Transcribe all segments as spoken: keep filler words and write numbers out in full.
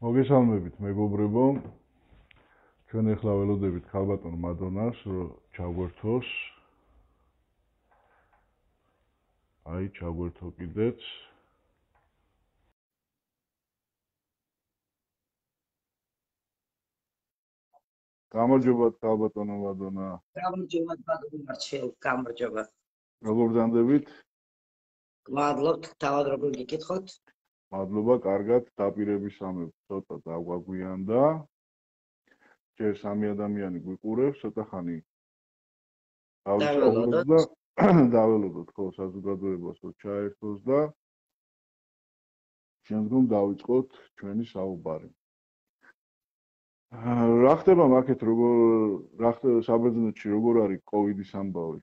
მოგესალმებით მეგობრებო. ჩვენ ახლა ველოდებით ქალბატონ მადონას ჩაგვერთოს. აი ჩაგვერთო კიდეც. გამარჯობა ქალბატონო მადონა. გამარჯობა ბატონო მარჩელ, გამარჯობა. როგორ დანდებით? მადლობთ, თავად როგორ გიკითხოთ? მადლობა, კარგად, დაპირებისამებრ ცოტა დაგვაგვიანდა. ჯერ სამი ადამიანი გვიყურებს, ცოტა ხანი დაველოდოთ და დაველოდოთ ხო საზოგადოებას რომ ჩაერთოს და შემდგომ დავიწყოთ ჩვენი საუბარი. რა ხდება მაქეთ როგორ რა ხდება საბერძნეთში როგორ არის კოვიდის ამბავი?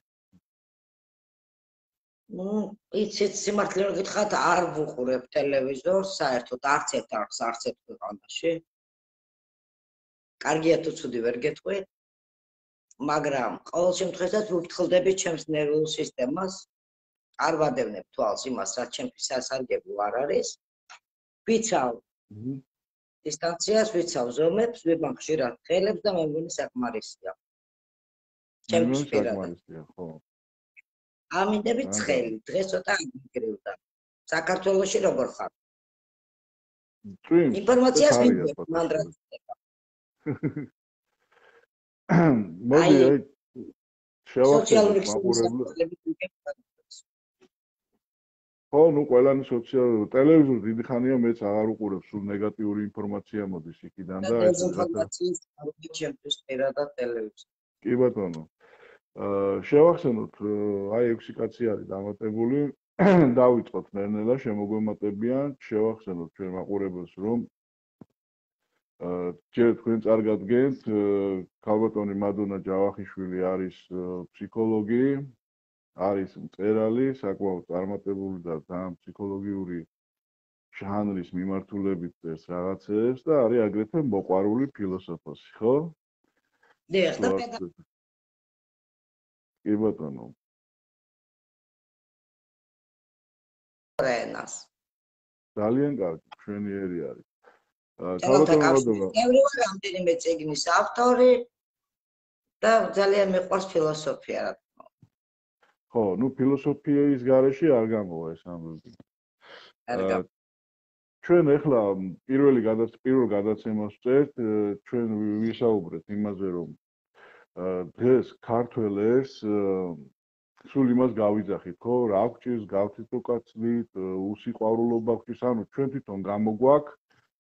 ნუ იცით სიმართლე რომ გითხრათ არ ვუყურებ ტელევიზორს, საერთოდ არც ერთ არც არც ერთ ქვეყანაში. კარგია თუ ცუდი ვერ გეტყვი, მაგრამ ყოველ შემთხვევაში ვუფრთხილდები ჩემს ნერვულ სისტემას, არ ვადევნებ თვალს იმას, რაც ჩემთვის სასარგებლო არ არის. ვიცავ დისტანციას, ვიცავ ზომებს, ვიბან ხშირად ხელებს და მე მგონი საკმარისია. ჩემთვის პირადად. ხო. ამინდები ცხელი, დღეს ცოტა აგიგრევდა. საქართველოში როგორ ხარ? ინფორმაციას მივიღებ მანდრად. მოდი აი შევახსენოთ მაყურებლებს. ხო, ნუ ყველანი სოციალური ტელევიზორი დიდი ხანია მეც აღარ უყურებ, სულ ნეგატიური ინფორმაცია მოდის იქიდან და ეს ინფორმაციის არუგი ჩემთვის პირადად ტელევიზორი. კი ბატონო. აა შევახსენოთ აი ექვსი კაცი არის დამატებული. დავიწყოთ ნელ-ნელა შემოგვემატებიან, შევახსენოთ ჩვენ მაყურებელს რომ აა ჯერ თქვენ წარგადგენთ ქალბატონი მადონა ჯავახიშვილი არის ფსიქოლოგი, არის მწერალი, საკმაოდ წარმატებული და ძალიან ფსიქოლოგიური ჟანრის მიმართულებით წერს რაღაცებს და არის აგრეთვე მოყვარული ფილოსოფოსი, ხო? დიახ, და პედაგოგი. კი ბატონო. რენას. ძალიან კარგი, მშვენიერი არის. ქალბატონო მადონა. მე რამდენიმე წიგნის ავტორი და ძალიან მიყვარს ფილოსოფია, რა თქმა უნდა. ხო, ნუ ფილოსოფიის გარეშე არ გამოვა ეს ამბები. არ გავა. ჩვენ ახლა პირველი გადაც პირველ გადაცემას წერთ, ჩვენ ვისაუბრეთ იმაზე, რომ დღეს ქართველებს სულ იმას გავიძახით, ხო, რა გვჭირს, გავთით უკაცნით, უსიყვარულობა გვჭირს, ანუ ჩვენ თვითონ გამოგვაქვს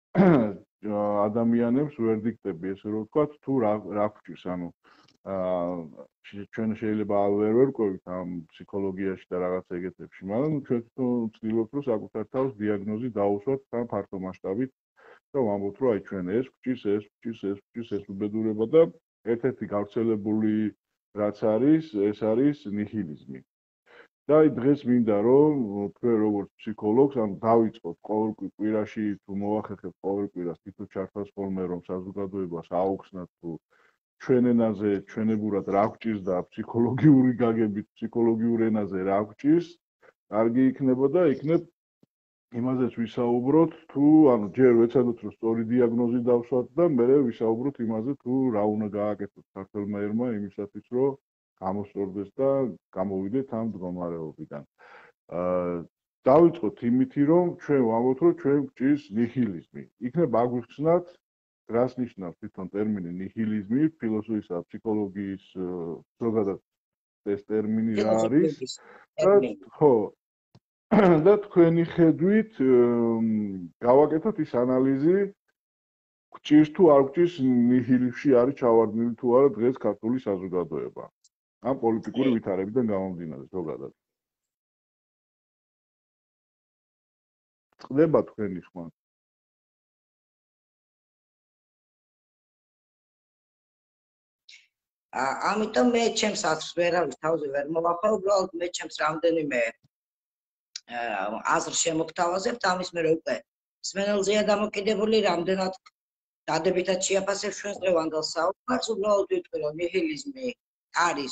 ადამიანებს ვერდიქტები, ესე რომ ვთქვათ, თუ რა რა გვჭირს, ანუ აა ჩვენ შეიძლება ვერ ვერკვევით ამ ფსიქოლოგიაში და რაღაც ეგეთებში, მაგრამ ჩვენ თვითონ ვცდილობთ რომ საკუთარ თავს დიაგნოზი დაუსვათ თან ფართო მასშტაბით და ვამბობთ რომ აი ჩვენ ეს გვჭირს, ეს გვჭირს, ეს გვჭირს, ეს უბედურება და ერთ-ერთი გავრცელებული რაც არის, ეს არის ნიჰილიზმი. და აი დღეს მინდა რომ თქვენ როგორც ფსიქოლოგს, ანუ დავიწყოთ ყოველ კვირაში თუ მოახერხებთ ყოველ კვირას თვითონ ჩართავს ხოლმე რომ საზოგადოებას აუხსნათ თუ ჩვენ ენაზე ჩვენებურად რა გვჭირს და ფსიქოლოგიური გაგებით ფსიქოლოგიურ ენაზე რა გვჭირს, კარგი იქნება და იქნებ იმაზეც ვისაუბროთ თუ ანუ ჯერ ვეცადოთ რომ სწორი დიაგნოზი დავსვათ და მერე ვისაუბროთ იმაზე თუ რა უნდა გააკეთოთ საქართველმა ერმა იმისათვის რომ გამოსწორდეს და გამოვიდეთ ამ მდგომარეობიდან. აა დავიწყოთ იმითი რომ ჩვენ ვამბობთ რომ ჩვენ გვჭირს ნიჰილიზმი. იქნებ აგვიხსნათ რას ნიშნავს თვითონ ტერმინი ნიჰილიზმი, ფილოსოფიისა და ფსიქოლოგიის ზოგადად ეს ტერმინი რა არის? ხო. და თქვენი ხედვით გავაკეთოთ ის ანალიზი, გვჭირს თუ არ გვჭირს ნიჰილიზმში არის ჩავარდნილი თუ არა დღეს ქართული საზოგადოება. ამ პოლიტიკური ვითარებიდან გამომდინარე ზოგადად. წყდება თქვენი ხმა? ამიტომ მე ჩემს აზრს ვერავის თავზე ვერ მოვაფარ, უბრალოდ მე ჩემს რამდენიმე აზრს შემოგთავაზებთ, ამის მერე უკვე სმენელზეა დამოკიდებული, რამდენად დადებითად შეაფასებ ჩვენს დღევანდელ საუბარს, უბრალოდ ვიტყვი რომ ნიჰილიზმი არის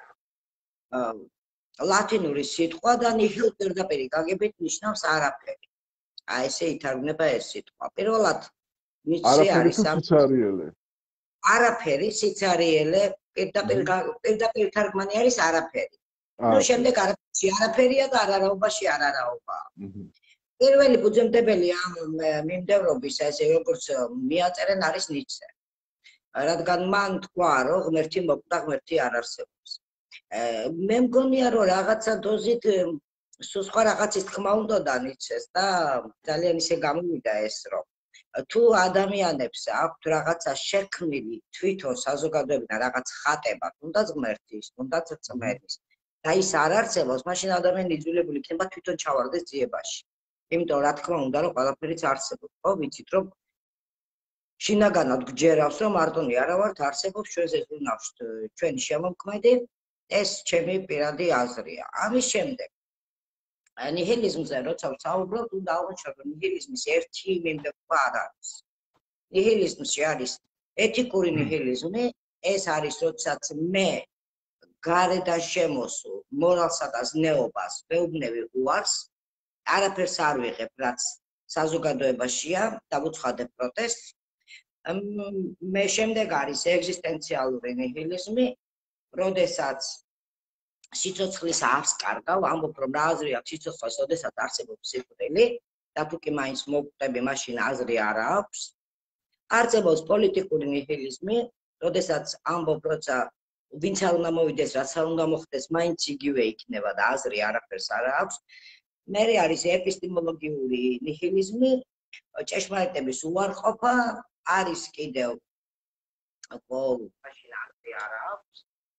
ლათინური სიტყვა და ნიჰილ პირდაპირი გაგებით ნიშნავს არაფერი. აი ესე ითარგმნება ეს სიტყვა. პირველად ნიცშე არის ამ სიცარიელე. არაფერი, სიცარიელე, პირდაპირ პირდაპირ თარგმანი არის არაფერი. ნუ შემდეგ არაფერი არაფერია და არარაობაში არარაობა. პირველი ფუძემდებელი ამ მიმდევრობის ესე როგორც მიაწერენ არის ნიცშე. რადგან მან თქვა, რომ ღმერთი მოკვდა, ღმერთი არ არსებობს. მე მგონია, რომ რაღაცა დოზით სულ სხვა რაღაცის თქმა უნდოდა ნიცშეს და ძალიან ისე გამოვიდა ეს, რომ თუ ადამიანებს აქვთ რაღაცა შექმნილი თვითონ საზოგადოებიდან რაღაც ხატება, თუნდაც ღმერთის, თუნდაც რწმენის და ის არ არსებობს, მაშინ ადამიანი იძულებული იქნება თვითონ ჩავარდეს ძიებაში. იმიტომ რა თქმა უნდა, რომ ყველაფერიც არსებობს, ხო, ვიცით, რომ შინაგანად გჯერავს, რომ მარტონი არა ვართ, არსებობს ჩვენზე ზრუნავშთ ჩვენი შემოქმედი, ეს ჩემი პირადი აზრია. ამის შემდეგ ნიჰილიზმზე როცა ვსაუბრობ, უნდა აღვნიშნოთ, რომ ნიჰილიზმის ერთი მიმდევრობა არ არის. ნიჰილიზმში არის ეთიკური ნიჰილიზმი, ეს არის როდესაც მე გარედან შემოსულ მორალსა და ზნეობას ვეუბნევი უარს, არაფერს არ ვიღებ, რაც საზოგადოებაშია, დავუცხადებ პროტესტს. მე შემდეგ არის ეგზისტენციალური ნიჰილიზმი, როდესაც სიცოცხლის ავს კარგავ, ამბობ რომ რა აზრი აქვს სიცოცხლეს, როდესაც არსებობს სიკვდილი და თუ კი მაინც მოვკვდები, მაშინ აზრი არ აქვს. არსებობს პოლიტიკური ნიჰილიზმი, როდესაც ამბობ, როცა ვინც არ უნდა მოვიდეს, რაც არ უნდა მოხდეს, მაინც იგივე იქნება და აზრი არაფერს არ აქვს. მერე არის ეპისტემოლოგიური ნიჰილიზმი, ჭეშმარიტების უარყოფა, არის კიდევ მაშინ აზრი არ აქვს.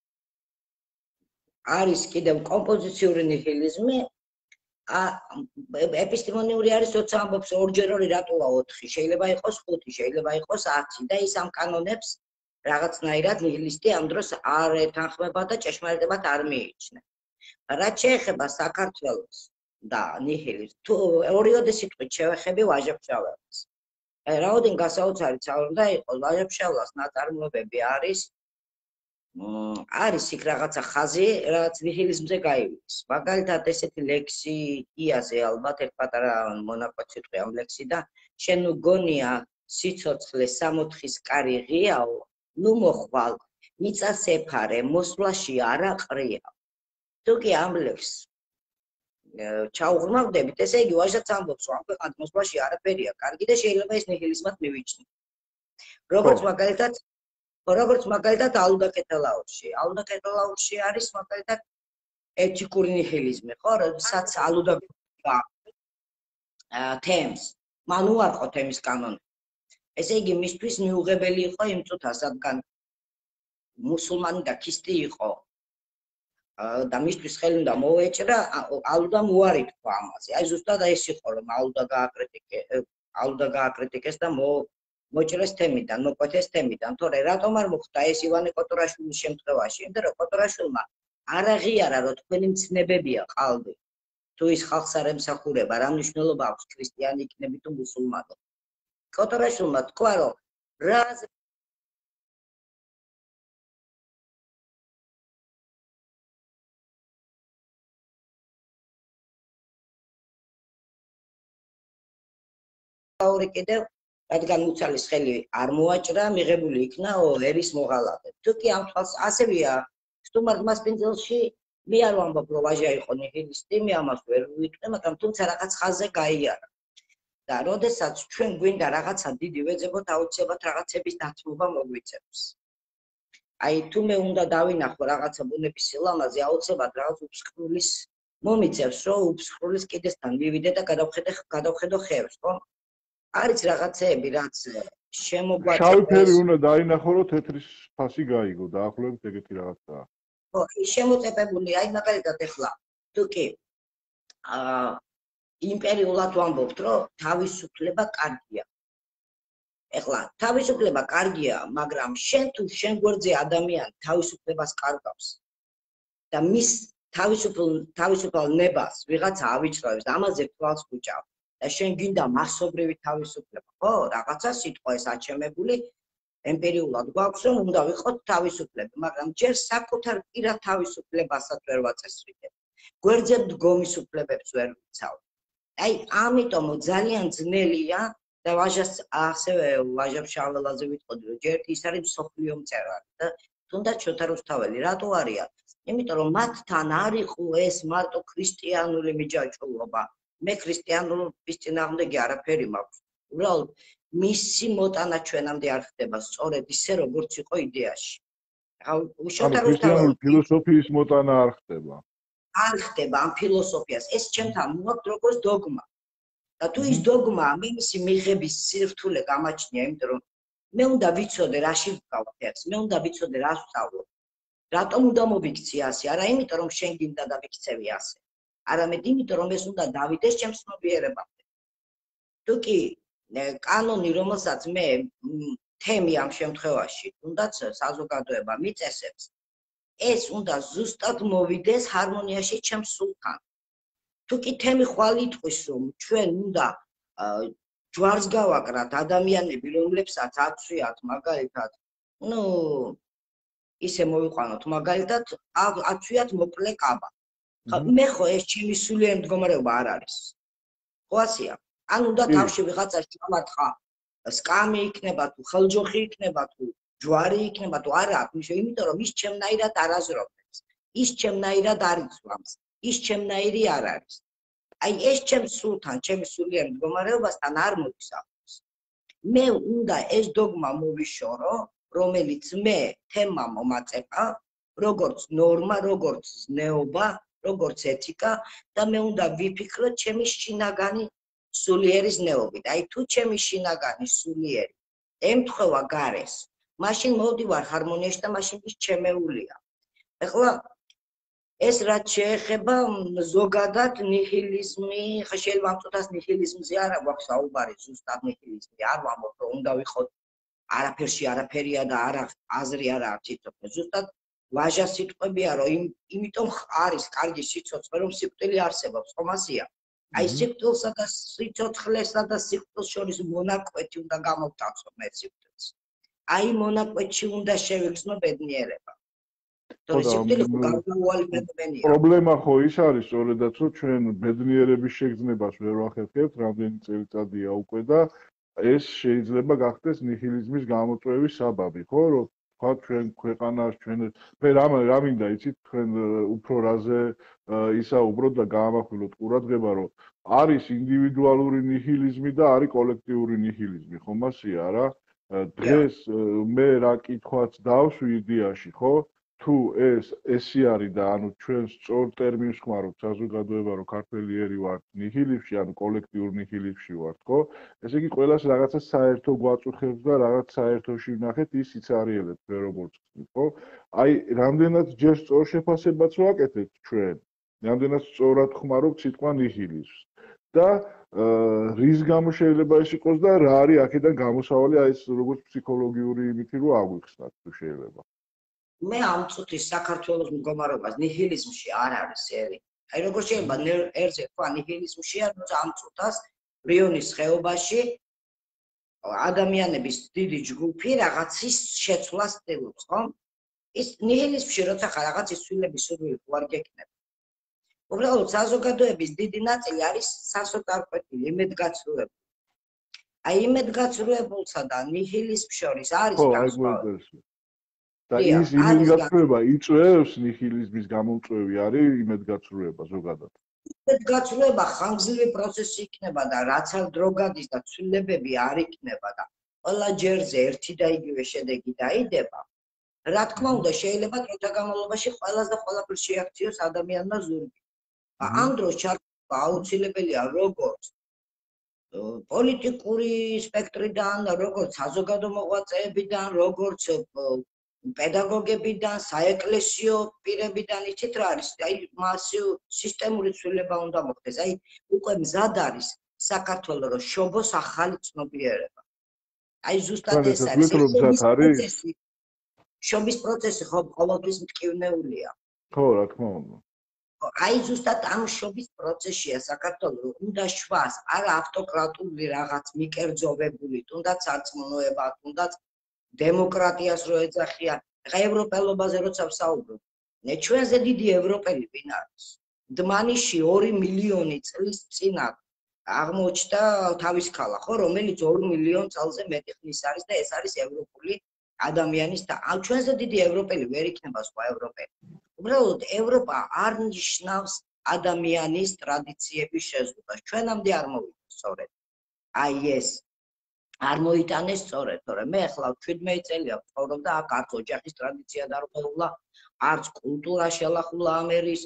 არის კიდევ კომპოზიციური ნიჰილიზმი, ეპისტემონიური არის, როცა ამბობს ორჯერ ორი რატოა ოთხი, შეიძლება იყოს ხუთი, შეიძლება იყოს ათი და ის ამ კანონებს რაღაცნაირად ნიჰილისტი ამ დროს არ ეთანხმება და ჭეშმარიტებად არ მიიჩნევს. რაც შეეხება საქართველოს და ნიჰილიზმს, თუ ორიოდე სიტყვით შევეხები ვაჟა-ფშაველას. რაოდენ გასაოცარი ცალკე იყოს ვაჟა-ფშაველას ნაწარმოებები არის არის იქ რაღაცა ხაზი, რაც ნიჰილიზმზე გაივლის. მაგალითად, ესეთი ლექსი იაზე ალბათ ერთ პატარა მონაკვეთ სიტყვი ამ ლექსი და შენ უგონია სიცოცხლე სამოთხის კარი ღიაო, ნუ მოხვალ, მიწას ეფარე, მოსვლაში არა ყრია. თუ კი ამ ლექსს ჩაუღრმავდებით, ესე იგი ვაჟაც ამბობს, რომ ამ ქვეყანად მოსვლაში არაფერია კარგი და შეიძლება ეს ნიჰილიზმად მივიჩნიოთ. როგორც მაგალითად როგორც მაგალითად ალუდა კეთელაურში. ალუდა კეთელაურში არის მაგალითად ეთიკური ნიჰილიზმი, ხო, როდესაც ალუდა თემს, მან უარყო თემის კანონი. ესე იგი მისთვის მიუღებელი იყო იმ წუთას, რადგან მუსულმანი და ქისტი იყო და მისთვის ხელი უნდა მოეჭრა, ალუდამ უარი თქვა ამაზე. აი ზუსტად ეს იყო, რომ ალუდა გააკრიტიკე, ალუდა გააკრიტიკეს და მოჭრეს თემიდან, მოკვეთეს თემიდან. თორე რატომ არ მოხდა ეს ივანე კოტორაშვილის შემთხვევაში? იმიტომ რომ კოტორაშვილმა არ აღიარა, რომ თქვენი მცნებებია ყალბი. თუ ის ხალხს არ ემსახურება, რა მნიშვნელობა აქვს ქრისტიანი იქნები თუ მუსულმანი? კოტორაშვილმა თქვა, რომ რა აური კიდევ რადგან უცალის ხელი არ მოაჭრა, მიღებული იქნა ერის მოღალატე. თუ კი ამ თვალს ასევეა, სტუმარ მასპინძელში მე არ ვამბობ, რომ ვაჟა იყო ნიჰილისტი, მე ამას ვერ ვიტყვი, მაგრამ თუმცა რაღაც ხაზზე გაიარა. და როდესაც ჩვენ გვინდა რაღაცა დიდი ვეძებოთ, აუცილებლად რაღაცების დათმობა მოგვიწევს. აი თუ მე უნდა დავინახო რაღაცა ბუნების სილამაზე, აუცილებლად რაღაც უფსხრულის მომიწევს, რომ უფსხრულის კიდესთან მივიდე და გადავხედე გადავხედო ხევს, ხო? არის რაღაცეები, რაც შემოგვაჭრა. შავი ფერი უნდა დაინახო, რომ თეთრის ფასი გაიგო, დაახლოებით ეგეთი რაღაცაა. ხო, ის შემოწეპებული, აი მაგალითად ეხლა, თუ კი აა იმპერიულად ვამბობთ, რომ თავისუფლება კარგია. ეხლა თავისუფლება კარგია, მაგრამ შენ თუ შენ გვერდზე ადამიანი თავისუფლებას კარგავს და მის თავისუფლ თავისუფალ ნებას ვიღაცა ავიჭრავს და ამაზე თვალს უჭავს. და შენ გინდა მასობრივი თავისუფლება, ხო? რაღაცა სიტყვა ეს აჩემებული ემპირიულად გვაქვს, რომ უნდა ვიყოთ თავისუფლები, მაგრამ ჯერ საკუთარ პირად თავისუფლებასაც ვერ ვაწესრიგებ. გვერდზე დგომის უფლებებს ვერ ვიცავ. აი, ამიტომ ძალიან ძნელია და ვაჟას ასევე ვაჟა შაველაძე ვიტყოდი რომ ჯერ ის არის მსოფლიო მწერალი და თუნდაც შოთა რუსთაველი რატო არიან? იმიტომ რომ მათთან არ იყო ეს მარტო ქრისტიანული მიჯაჭვულობა. მე ქრისტიანობის წინააღმდეგი არაფერი მაქვს. უბრალოდ მისი მოტანა ჩვენამდე არ ხდება სწორედ ისე როგორც იყო იდეაში. შოთა რუსთაველი ფილოსოფიის მოტანა არ ხდება. არ ხდება ამ ფილოსოფიას. ეს ჩემთან მოაქვს როგორც დოგმა. და თუ ის დოგმა მე მისი მიღების სირთულე გამაჩნია, იმიტომ რომ მე უნდა ვიცოდე რაში ვკავ ფერს, მე უნდა ვიცოდე რა ვსწავლო. რატომ უნდა მოვიქცე ასე? არა იმიტომ რომ შენ გინდა და ვიქცევი ასე. არამედ იმიტომ რომ ეს უნდა დავიდეს ჩემს ცნობიერებამდე. თუ კი კანონი, რომელსაც მე თემი ამ შემთხვევაში, თუნდაც საზოგადოება მიწესებს, ეს უნდა ზუსტად მოვიდეს ჰარმონიაში ჩემს სულთან. თუ კი თემი ხვალ იტყვის რომ ჩვენ უნდა ჯვარს გავაკრათ ადამიანები რომლებსაც აცვიათ მაგალითად ნუ ისე მოვიყვანოთ მაგალითად აცვიათ მოკლე კაბა მე ხო ეს ჩემი სულიერი მდგომარეობა არ არის ხო ასეა ან უნდა თავში ვიღაცა შევათხა სკამი იქნება თუ ხელჯოხი იქნება თუ ჯვარი იქნება თუ არა მიშო იმიტომ რომ ის ჩემნაირად არაზრობს ის ჩემნაირად არ იცვამს ის ჩემნაირი არ არის აი ეს ჩემს სულთან ჩემი სულიერ მდგომარეობასთან არ მოგისახავს მე უნდა ეს დოგმა მოვიშორო რომელიც მე თემა მომაწეყა როგორც ნორმა როგორც ზნეობა როგორც ეთიკა და მე უნდა ვიფიქროთ ჩემი შინაგანი სულიერი ზნეობით აი თუ ჩემი შინაგანი სულიერი ემთხვევა გარეს მაშინ მოვდივარ ჰარმონიაში და მაშინ ის ჩემეულია ეხლა ეს რაც შეეხება ზოგადად ნიჰილიზმი, ხა შეიძლება ამწუთას ნიჰილიზმზე არა გვაქვს საუბარი, ზუსტად ნიჰილიზმი არ ვამბობ, რომ უნდა ვიყოთ არაფერში არაფერია და არა აზრი არა აქვს სიცოცხლე. ზუსტად ვაჟას სიტყვებია, რომ იმიტომ არის კარგი სიცოცხლე, რომ სიკვდილი არსებობს, ხომ ასეა? აი სიკვდილსა და სიცოცხლესა და სიკვდილს შორის მონაკვეთი უნდა გამოვტანხო მე სიკვდილს. აი მონაკვეთში უნდა შევიგრძნო ბედნიერება. პრობლემა ხო ის არის სწორედაც რომ ჩვენ ბედნიერების შეგრძნებას ვერ ვახერხებთ რამდენი წელიწადია უკვე და ეს შეიძლება გახდეს ნიჰილიზმის გამოწვევის საბაბი ხო რომ თქვა ჩვენ ქვეყანას ჩვენ მე რა რა მინდა იცით თქვენ უფრო რაზე ისაუბროთ და გაამახვილოთ ყურადღება რომ არის ინდივიდუალური ნიჰილიზმი და არის კოლექტიური ნიჰილიზმი ხომ ასეა რა დღეს მე რა კითხვაც დავსვი იდეაში ხო თუ ეს ესი არის და ანუ ჩვენ სწორ ტერმინს ხმარობთ საზოგადოება რომ ქართველიერი ვართ ნიჰილიზმში ანუ კოლექტიურ ნიჰილიზმში ვართ ხო ესე იგი ყველას რაღაცა საერთო გვაწუხებს და რაღაც საერთოში ვნახეთ ის იცარიელებს მე როგორც ხსნით ხო აი რამდენად ჯერ სწორ შეფასებაც ვაკეთებთ ჩვენ რამდენად სწორად ხმარობთ სიტყვა ნიჰილიზმს და რის გამო შეიძლება ეს იყოს და რა არის აქედან გამოსავალი აი ეს როგორც ფსიქოლოგიური იმითი რომ აგვიხსნათ თუ შეიძლება მე ამ წუთის საქართველოს მდგომარეობას ნიჰილიზმში არ არის ერი. აი როგორ შეიძლება ერზე თქვა ნიჰილიზმში არ თუმცა ამ წუთას რიონის ხეობაში ადამიანების დიდი ჯგუფი რაღაცის შეცვლას ცდილობს, ხო? ის ნიჰილიზმში როცა ხარ რაღაცის ცვლილების სურვილი არ გექნება. უბრალოდ საზოგადოების დიდი ნაწილი არის სასოწარკვეთილი, იმედგაცრუებული. აი იმედგაცრუებულსა და ნიჰილიზმს შორის არის განსხვავება. და ის იმედგაცრუება იწვევს ნიჰილიზმის გამომწვევი არის იმედგაცრუება ზოგადად. იმედგაცრუება ხანგრძლივი პროცესი იქნება და რაც არ დრო გადის და ცვლილებები არ იქნება და ყველა ჯერზე ერთი და იგივე შედეგი დაიდება. რა თქმა უნდა შეიძლება დროთა განმავლობაში ყველას და ყველაფერს შეაქციოს ადამიანმა ზურგი. ამ დროს ჩართვა აუცილებელია როგორც პოლიტიკური სპექტრიდან, როგორც საზოგადო მოღვაწეებიდან, როგორც პედაგოგებიდან, საეკლესიო პირებიდან იცით რა არის? აი მასიურ სისტემური ცვლილება უნდა მოხდეს. აი უკვე მზად არის საქართველოს რომ შობოს ახალი ცნობიერება. აი ზუსტად ეს არის. შობის პროცესი ხო ყოველთვის მტკივნეულია. ხო, რა თქმა უნდა. აი ზუსტად ამ შობის პროცესია საქართველოს უნდა შვას არა ავტოკრატული რაღაც მიკერძოვებული, თუნდაც სარწმუნოება, თუნდაც დემოკრატიას რო ეძახიან. ხა ევროპელობაზე როცა ვსაუბრობ, ჩვენზე დიდი ევროპელი ვინ არის? დმანიში ორი მილიონი წლის წინ აღმოჩნდა თავის ქალა, ხო, რომელიც ორ მილიონ წელზე მეტი ხნის არის და ეს არის ევროპული ადამიანის და ამ ჩვენზე დიდი ევროპელი ვერ იქნება სხვა ევროპელი. უბრალოდ ევროპა არ ნიშნავს ადამიანის ტრადიციების შეზღუდვას. ჩვენამდე არ მოვიდა სწორედ. აი ეს არ მოიტანეს სწორედ, თორემ მე ახლა შვიდმეტი წელია ვცხოვრობ და აქ არც ოჯახის ტრადიცია დარღვეულა, არც კულტურა შელახულა ამ ერის,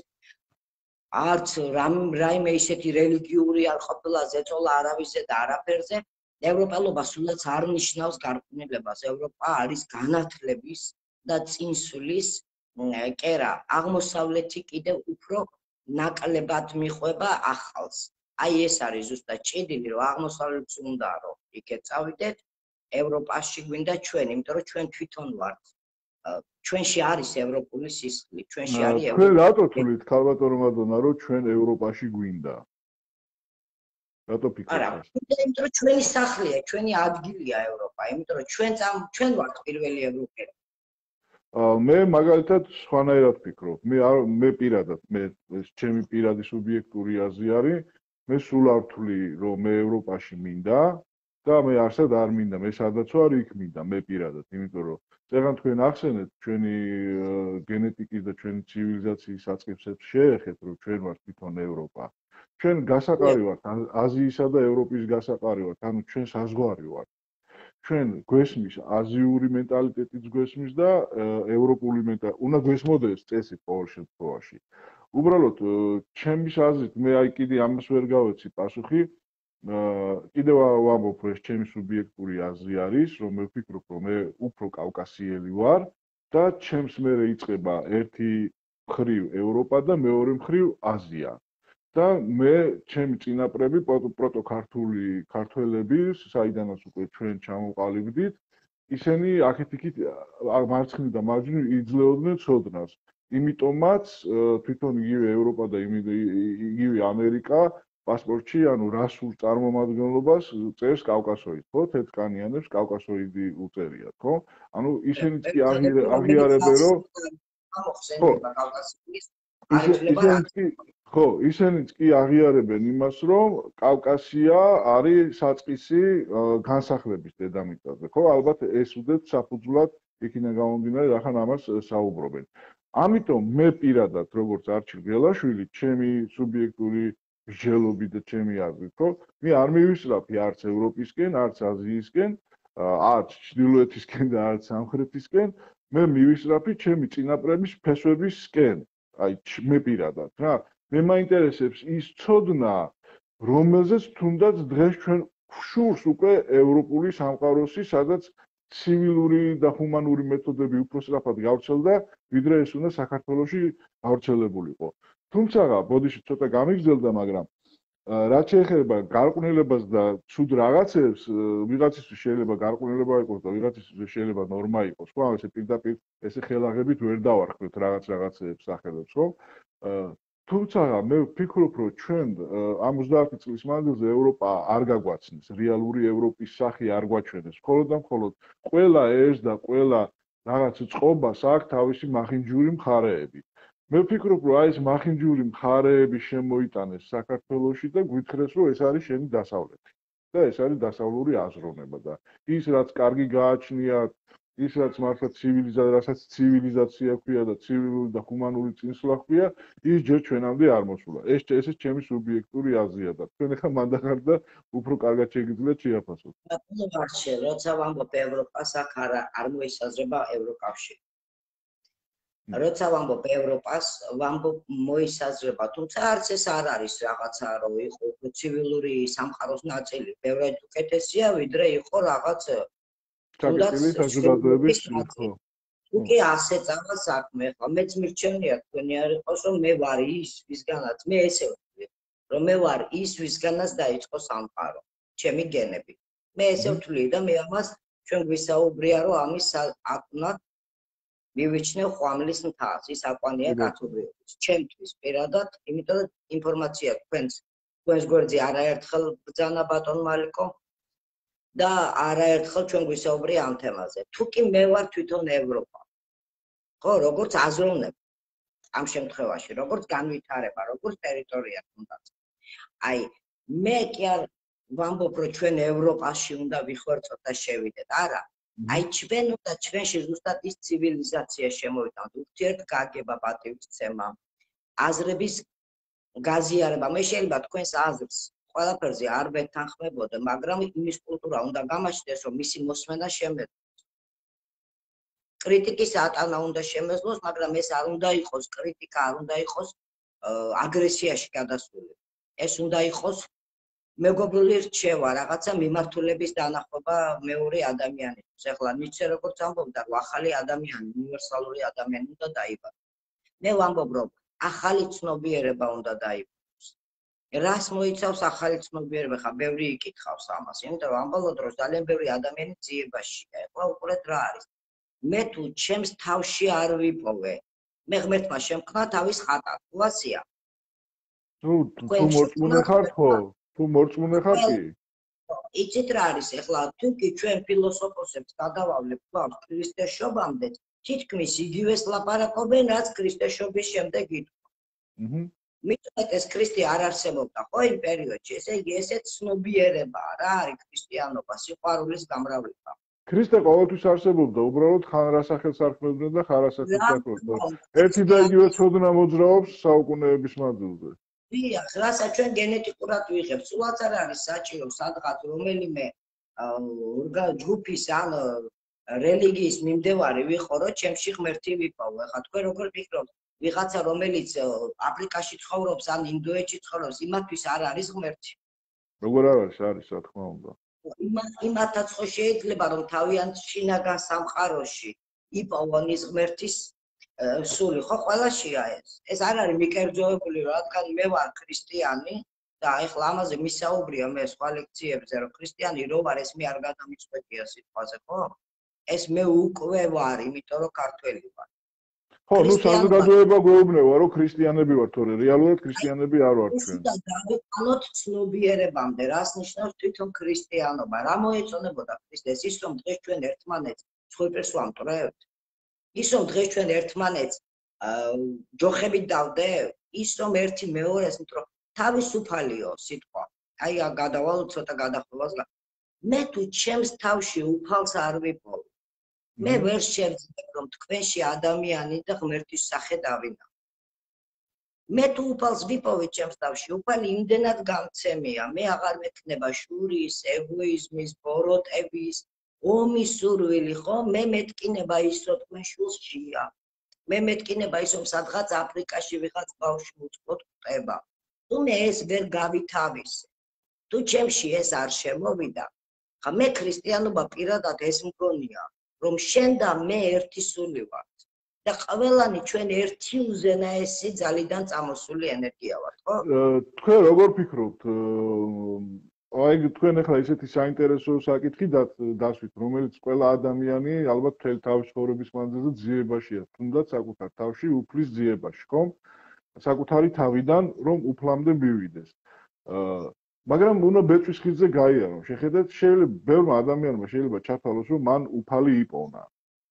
არც რაიმე ისეთი რელიგიური არ ყოფილა ზეწოლა არავისზე და არაფერზე. ევროპელობა სულაც არ ნიშნავს გარყვნილებას. ევროპა არის განათლების და წინსვლის კერა. აღმოსავლეთი კიდევ უფრო ნაკლებად მიყვება ახალს. აი ეს არის ზუსტად ჭიდილი, რომ აღმოსავლეთს უნდა რომ იქეთ წავიდეთ, ევროპაში გვინდა ჩვენ, იმიტომ რომ ჩვენ თვითონ ვართ. ჩვენში არის ევროპული სისხლი, ჩვენში არის ევროპა. თქვენ რატო თვლით, ქალბატონო მადონა, რომ ჩვენ ევროპაში გვინდა? რატო ფიქრობთ? არა, იმიტომ რომ ჩვენი სახლია, ჩვენი ადგილია ევროპა, იმიტომ რომ ჩვენ ჩვენ ვართ პირველი ევროპელი. მე მაგალითად სხვანაირად ვფიქრობ. მე მე პირადად, მე ეს ჩემი პირადი სუბიექტური აზრი არის, მე სულ არ ვთვლი, რომ მე ევროპაში მინდა და მე არსად არ მინდა, მე სადაც ვარ იქ მინდა, მე პირადად, იმიტომ რომ წეგან თქვენ ახსენეთ ჩვენი გენეტიკის და ჩვენი ცივილიზაციის საწყისებს შეეხეთ, რომ ჩვენ ვართ თვითონ ევროპა. ჩვენ გასაყარი ვართ აზიისა და ევროპის გასაყარი ვართ, ანუ ჩვენ საზღვარი ვართ. ჩვენ გვესმის აზიური მენტალიტეტიც გვესმის და ევროპული მენტალიტეტი. უნდა გვესმოდეს წესი ყოველ შემთხვევაში. უბრალოდ ჩემის აზრით მე აი კიდე ამას ვერ გავეცი პასუხი. კიდევ ვამბობ, რომ ეს ჩემი სუბიექტური აზრი არის, რომ მე ვფიქრობ, რომ მე უფრო კავკასიელი ვარ და ჩემს მერე იწყება ერთი მხრივ ევროპა და მეორე მხრივ აზია. და მე ჩემი წინაპრები პროტო ქართული ქართველები, საიდანაც უკვე ჩვენ ჩამოყალიბდით, ისინი აქეთ-იქით მარცხნივ და მარჯვნივ იძლეოდნენ ცოდნას. იმიტომაც თვითონ იგივე ევროპა და იგივე ამერიკა პასპორტში, ანუ რასულ წარმომადგენლობას წერს კავკასოიდ, ხო? თეთრკანიანებს კავკასოიდი უწერიათ, ხო? ანუ ისინიც კი აღიარებენ, რომ ამოხსენება კავკასიის ხო, ისინიც კი აღიარებენ იმას, რომ კავკასია არის საწყისი განსახლების დედამიწაზე, ხო? ალბათ ეს უდეთ საფუძვლად იქიდან გამომდინარე, რახან ამას საუბრობენ. ამიტომ მე პირადად, როგორც არჩილ გელაშვილი, ჩემი სუბიექტური მსჯელობი და ჩემი აზრით, ხო? მე არ მივისწრაფი არც ევროპისკენ, არც აზიისკენ, არც ჩრდილოეთისკენ და არც სამხრეთისკენ, მე მივისწრაფი ჩემი წინაპრების ფესვებისკენ. აი, მე პირადად, რა. მე მაინტერესებს ის ცოდნა, რომელზეც თუნდაც დღეს ჩვენ ვშურს უკვე ევროპული სამყაროსი, სადაც ცივილური და ჰუმანური მეთოდები უფრო სწრაფად გავრცელდა, ვიდრე ეს უნდა საქართველოში გავრცელებულიყო. თუმცა, ბოდიში ცოტა გამიგრძელდა, მაგრამ რაც შეეხება გარყვნილებას და ცუდ რაღაცებს, ვიღაცისთვის შეიძლება გარყვნილება იყოს და ვიღაცისთვის შეიძლება ნორმა იყოს, ხო? ესე პირდაპირ ესე ხელაღებით ვერ დავარქმევთ რაღაც რაღაცებს სახელებს, ხო? თუმცა მე ვფიქრობ, რომ ჩვენ ამ ოცდაათი წლის მანძილზე ევროპა არ გაგვაცნეს, რეალური ევროპის სახე არ გვაჩვენეს, მხოლოდ და მხოლოდ ყველა ეს და ყველა რაღაც წყობას აქვს თავისი მახინჯური მხარეები. მე ვფიქრობ, რომ აი ეს მახინჯური მხარეები შემოიტანეს საქართველოში და გვითხრეს, რომ ეს არის შენი დასავლეთი. და ეს არის დასავლური აზროვნება და ის რაც კარგი გააჩნიათ, ის რაც მართლა ცივილიზაცია, რასაც ცივილიზაცია ქვია და ცივილური და ჰუმანური წინსვლა ქვია, ის ჯერ ჩვენამდე არ მოსულა. ეს ესეც ჩემი სუბიექტური აზრია და თქვენ ახლა მანდახარ და უფრო კარგად შეგიძლიათ შეაფასოთ. ბატონო, როცა ვამბობ ევროპას, აქ არ არ მოისაზრება ევროკავშირი. როცა ვამბობ ევროპას, ვამბობ მოისაზრება, თუმცა არც ეს არ არის რაღაცა, რომ იყო ცივილური სამყაროს ნაწილი, ბევრად უკეთესია, ვიდრე იყო რაღაც ჩაკეტილი საზოგადოების ხო. უკვე ასე წავა საქმე, ხო, მეც მირჩევნია თქვენი არ იყოს, რომ მე ვარ ის, ვისგანაც, მე ესე ვთვლი, რომ მე ვარ ის, ვისგანაც დაიწყო სამყარო, ჩემი გენები. მე ესე ვთვლი და მე ამას ჩვენ გვისაუბრია, რომ ამის აქ უნდა მივიჩნევ ხვამლის მთას, ის აკვანია კაცობრიობის. ჩემთვის პირადად, იმიტომ რომ ინფორმაცია თქვენს თქვენს გვერდზე არაერთხელ ბრძანა ბატონ მალიკო და არაერთხელ ჩვენ გვისაუბრია ამ თემაზე. თუ კი მე ვარ თვითონ ევროპა. ხო, როგორც აზროვნება ამ შემთხვევაში, როგორც განვითარება, როგორც ტერიტორია თუნდაც. აი, მე კი არ ვამბობ, რომ ჩვენ ევროპაში უნდა ვიხორცოთ და შევიდეთ. არა. აი ჩვენ უნდა ჩვენში ზუსტად ის ცივილიზაცია შემოვიდეთ, ურთიერთგაგება, პატივისცემა, აზრების გაზიარება. მე შეიძლება თქვენს აზრს ყველაფერზე არ ვეთანხმებოდე, მაგრამ იმის კულტურა უნდა გამაჩნდეს, რომ მისი მოსმენა შემეძლოს. კრიტიკის ატანა უნდა შემეძლოს, მაგრამ ეს არ უნდა იყოს კრიტიკა, არ უნდა იყოს აგრესიაში გადასული. ეს უნდა იყოს მეგობრული რჩევა, რაღაცა მიმართულების დანახვა მეორე ადამიანისთვის. ეხლა ნიცშე როგორც ამბობდა, რომ ახალი ადამიანი, უნივერსალური ადამიანი უნდა დაიბადოს. მე ვამბობ, რომ ახალი ცნობიერება უნდა დაიბადოს. რას მოიცავს ახალი ცნობიერება? ხა ბევრი იკითხავს ამას, იმიტომ რომ ამ ბოლო დროს ძალიან ბევრი ადამიანი ძიებაშია. ეხლა უყურეთ რა არის. მე თუ ჩემს თავში არ ვიპოვე, მე ღმერთმა შემქნა თავის ხატა, კლასია. თუ თუ მორწმუნე ხარ ხო? თუ მორწმუნე ხარ კი? იცით რა არის ეხლა თუ კი ჩვენ ფილოსოფოსებს გადავავლებ კლავს ქრისტეშობამდე, თითქმის იგივეს ლაპარაკობენ, რაც ქრისტეშობის შემდეგ ითქვა. აჰა. მithumet ეს ქრისტე არ არსებობდა ხო იმ პერიოდში, ესე იგი ესეც ცნობიერებაა რა არის ქრისტიანობა, სიყვარულის გამრავლება. ქრისტე ყოველთვის არსებობდა, უბრალოდ ხან რა სახელს არქმევდნენ და ხან რა სახელს არქმევდნენ. ერთი და იგივე ცოდნა მოძრაობს საუკუნეების მანძილზე. დიახ, რასაც ჩვენ გენეტიკურად ვიღებთ, სულაც არ არის საჭირო სადღაც რომელიმე ჯგუფის ან რელიგიის მიმდევარი ვიყო, რომ ჩემში ღმერთი ვიპოვო. ეხლა თქვენ როგორ ფიქრობთ, ვიღაცა რომელიც აფრიკაში ცხოვრობს ან ინდოეთში ცხოვრობს, იმათვის არ არის ღმერთი? როგორ არ არის, არის, რა თქმა უნდა. იმათაც ხო შეიძლება რომ თავიანთ შინაგან სამყაროში იპოვონ ის ღმერთის სული, ხო ყველაშია ეს. ეს არ არის მიკერძოებული, რადგან მე ვარ ქრისტიანი და ეხლა ამაზე მისაუბრია მე სხვა ლექციებზე, რომ ქრისტიანი რო ვარ, ეს მე არ გადამიწყვეტია სიტყვაზე, ხო? ეს მე უკვე ვარ, იმიტომ რომ ქართველი ვარ. ხო, ნუ საზოგადოება გვეუბნება, რომ ქრისტიანები ვართ, თორე რეალურად ქრისტიანები არ ვართ ჩვენ. და დავიწყოთ ცნობიერებამდე, რას ნიშნავს თვითონ ქრისტიანობა, რა მოეწონებოდა ქრისტეს, ის რომ დღეს ჩვენ ერთმანეთს ცხოველს ვამტვრევთ. ის რომ დღეს ჩვენ ერთმანეთს ჯოხებით დავდევთ, ის რომ ერთი მეორეს მთრო თავისუფალიო სიტყვა. აი გადავალ ცოტა გადახვევას. მე თუ ჩემს თავში უფალს არ ვიპოვ, მე ვერ შევძლებ რომ თქვენში ადამიანი და ღმერთის სახე დავინახო. მე თუ უფალს ვიპოვე ჩემს თავში, უფალი იმდენად გამცემია, მე აღარ მექნება შურის, ეგოიზმის, ბოროტების ომის სურვილი, ხო? მე მეტკინება ის, რომ თქვენ შულშია. მე მეტკინება ის, რომ სადღაც აფრიკაში ვიღაც ბავშვი უწყლოდ ყვება. თუ მე ეს ვერ გავითავისე, თუ ჩემში ეს არ შემოვიდა, ხა მე ქრისტიანობა პირადად ეს მგონია, რომ შენ და მე ერთი სული ვართ. და ყველანი ჩვენ ერთი უზენაესი ძალიდან წამოსული ენერგია ვართ, ხო? თქვენ როგორ ფიქრობთ? აი თქვენ ახლა ისეთი საინტერესო საკითხი დასვით, რომელიც ყველა ადამიანი ალბათ მთელი თავის ცხოვრების მანძილზე ძიებაშია, თუნდაც საკუთარ თავში უფლის ძიებაში, ხო? საკუთარი თავიდან რომ უფლამდე მივიდეს. მაგრამ უნდა ბეწვის ხიდზე გაიარო. შეხედეთ, შეიძლება ბევრმა ადამიანმა შეიძლება ჩათვალოს, რომ მან უფალი იპოვნა.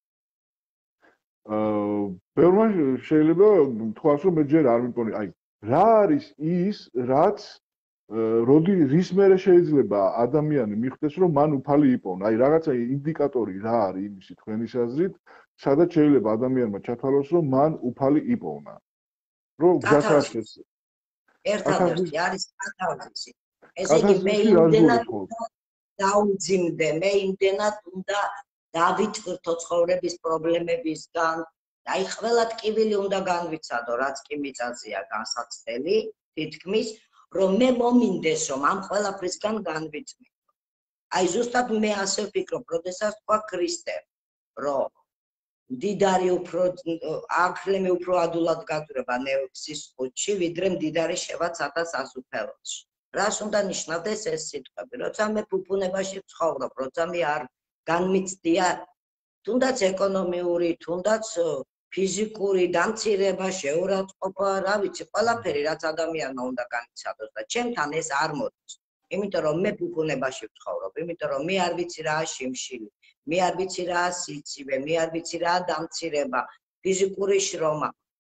აა ბევრმა შეიძლება თქვას, რომ მე ჯერ არ მიპოვნა. აი რა არის ის, რაც როდი რის მერე შეიძლება ადამიანი მიხვდეს რომ მან უფალი იპოვნა. აი რაღაცა ინდიკატორი რა არის იმისი თქვენის აზრით, სადაც შეიძლება ადამიანმა ჩათვალოს რომ მან უფალი იპოვნა. რომ გასაშვეს. ერთადერთი არის კათალიზისი. ესე იგი მე იმდენად დაუძიმდე, მე იმდენად უნდა დავითვრთო ცხოვრების პრობლემებისგან. აი ყველა ტკივილი უნდა განვიცადო, რაც კი მიწაზეა განსაცდელი, თითქმის რომ მე მომინდეს რომ ამ ყველაფრისგან განვიწმინდო. აი ზუსტად მე ასე ვფიქრობ, როდესაც თქვა ქრისტე, რომ მდიდარი უფრო აღლემი უფრო ადულად გაძვრება ნეოქსის ხუთში, ვიდრე მდიდარი შევა ცათა სასუფეველში. რას უნდა ნიშნავდეს ეს სიტყვები? როცა მე ფუფუნებაში ვცხოვრობ, როცა მე არ განმიცდია თუნდაც ეკონომიური, თუნდაც ფიზიკური დამცირება, შეურაცხყოფა, რა ვიცი, ყველაფერი რაც ადამიანმა უნდა განიცადოს და ჩემთან ეს არ მოდის. იმიტომ რომ მე ფუფუნებაში ვცხოვრობ, იმიტომ რომ მე არ ვიცი რა შიმშილი, მე არ ვიცი რა სიცივე, მე არ ვიცი რა დამცირება, ფიზიკური შრომა.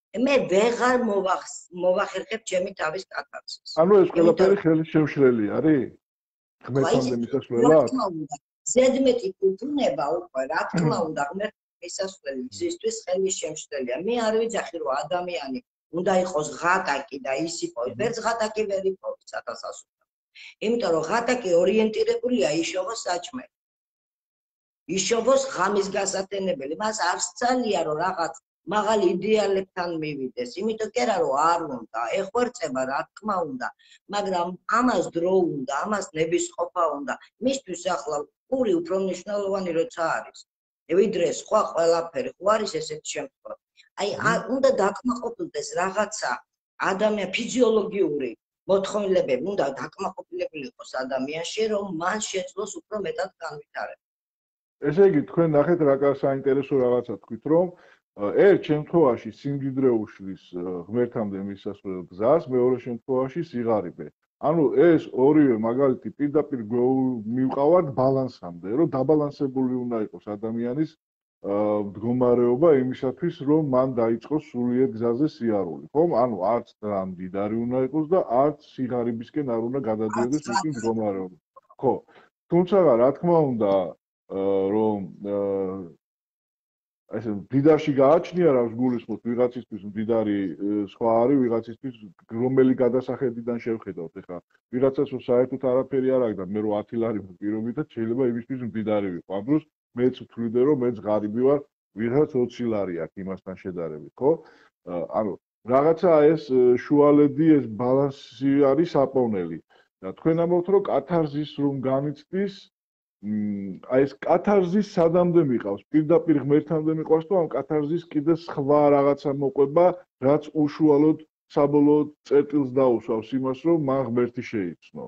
მე ვეღარ მოვახერხებ ჩემი თავის კათარსისს. ანუ ეს ყველაფერი ხელის შემშლელი არის? ღმერთამდე მისასვლელად? ზედმეტი კუთუნება უკვე, რა თქმა უნდა, ღმერთამდე მისასვლელი მისთვის ხელის შემშლელია. მე არ ვიძახი, რომ ადამიანი უნდა იყოს ღატაკი და ის იყოს. ვერც ღატაკი ვერ იპოვეს ათასასულთან. იმიტომ რომ ღატაკი ორიენტირებულია იშოვოს საჭმელი. იშოვოს ღამის გასათენებელი. მას არ სცალია რომ რაღაც მაღალ იდეალებთან მივიდეს. იმიტომ კი არა რომ არ უნდა, ეხვერწება რა თქმა უნდა, მაგრამ ამას დრო უნდა, ამას ნებისყოფა უნდა. მისთვის ახლა პური უფრო მნიშვნელოვანი როცა არის. ვიდრე სხვა ყველაფერი, ხო არის ესეთი შემთხვევა. აი, უნდა დაკმაყოფილდეს რაღაცა ადამიან ფიზიოლოგიური მოთხოვნილებები, უნდა დაკმაყოფილებული იყოს ადამიანში, რომ მან შეძლოს უფრო მეტად განვითარება. ესე იგი, თქვენ ნახეთ რა საინტერესო რაღაცა თქვით, რომ ერთ შემთხვევაში სიმდიდრე უშლის ღმერთამდე მისასვლელ გზას, მეორე შემთხვევაში სიღარიბე. ანუ ეს ორივე მაგალითი პირდაპირ მივყავართ ბალანსამდე, რომ დაბალანსებული უნდა იყოს ადამიანის მდგომარეობა იმისათვის, რომ მან დაიწყოს სულიერ გზაზე სიარული, ხომ? ანუ არც და მდიდარი უნდა იყოს და არც სიღარიბისკენ არ უნდა გადადიოდეს მისი მდგომარეობა. ხო. თუმცა რა თქმა უნდა, რომ ესე მდიდარში გააჩნია რა გულისხმობთ ვიღაცისთვის მდიდარი სხვა არის ვიღაცისთვის რომელი გადასახედიდან შევხედავთ ეხლა ვიღაცას რომ საერთოდ არაფერი არ აქვს და მე რო ათი ლარი პირობითად შეიძლება იმისთვის მდიდარი ვიყო ამ დროს მეც ვთვლიდე რომ მეც ღარიბი ვარ ვიღაც ოცი ლარი აქვს იმასთან შედარებით ხო ანუ რაღაცა ეს შუალედი ეს ბალანსი არის საპოვნელი და თქვენ ამბობთ რომ კათარზის რომ განიცდის აი ეს კათარზის სადამდე მიყავს პირდაპირ ღმერთამდე მიყვარს თუ ამ კათარზის კიდე სხვა რაღაცა მოყვება რაც უშუალოდ საბოლოო წერტილს დაუსვავს იმას რომ მან ღმერთი შეიცნო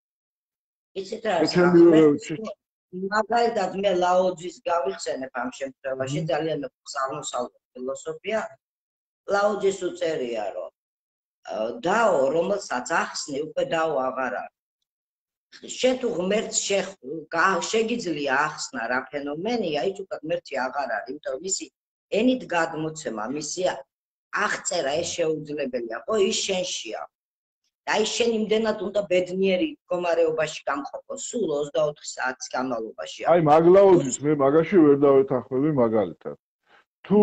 იცით რა არის მაგალითად მე ლაოძის გავიხსენებ ამ შემთხვევაში ძალიან აღმოსავლეთ ფილოსოფია ლაოძის უწერია რომ დაო რომელსაც ახსნი უკვე დაო აღარ არის შენ თუ ღმერთს შეგიძლია ახსნა რა ფენომენია, ის უკვე ღმერთი აღარ არის, იმიტომ რომ მისი ენით გადმოცემა, მისი აღწერა ეს შეუძლებელია, ხო, ის შენშია. და ის შენ იმდენად უნდა ბედნიერი მდგომარეობაში გამყოფო, სულ ოცდაოთხი საათის განმავლობაში. აი, მაგლაუზის მე მაგაში ვერ დავეთანხმები მაგალითად. თუ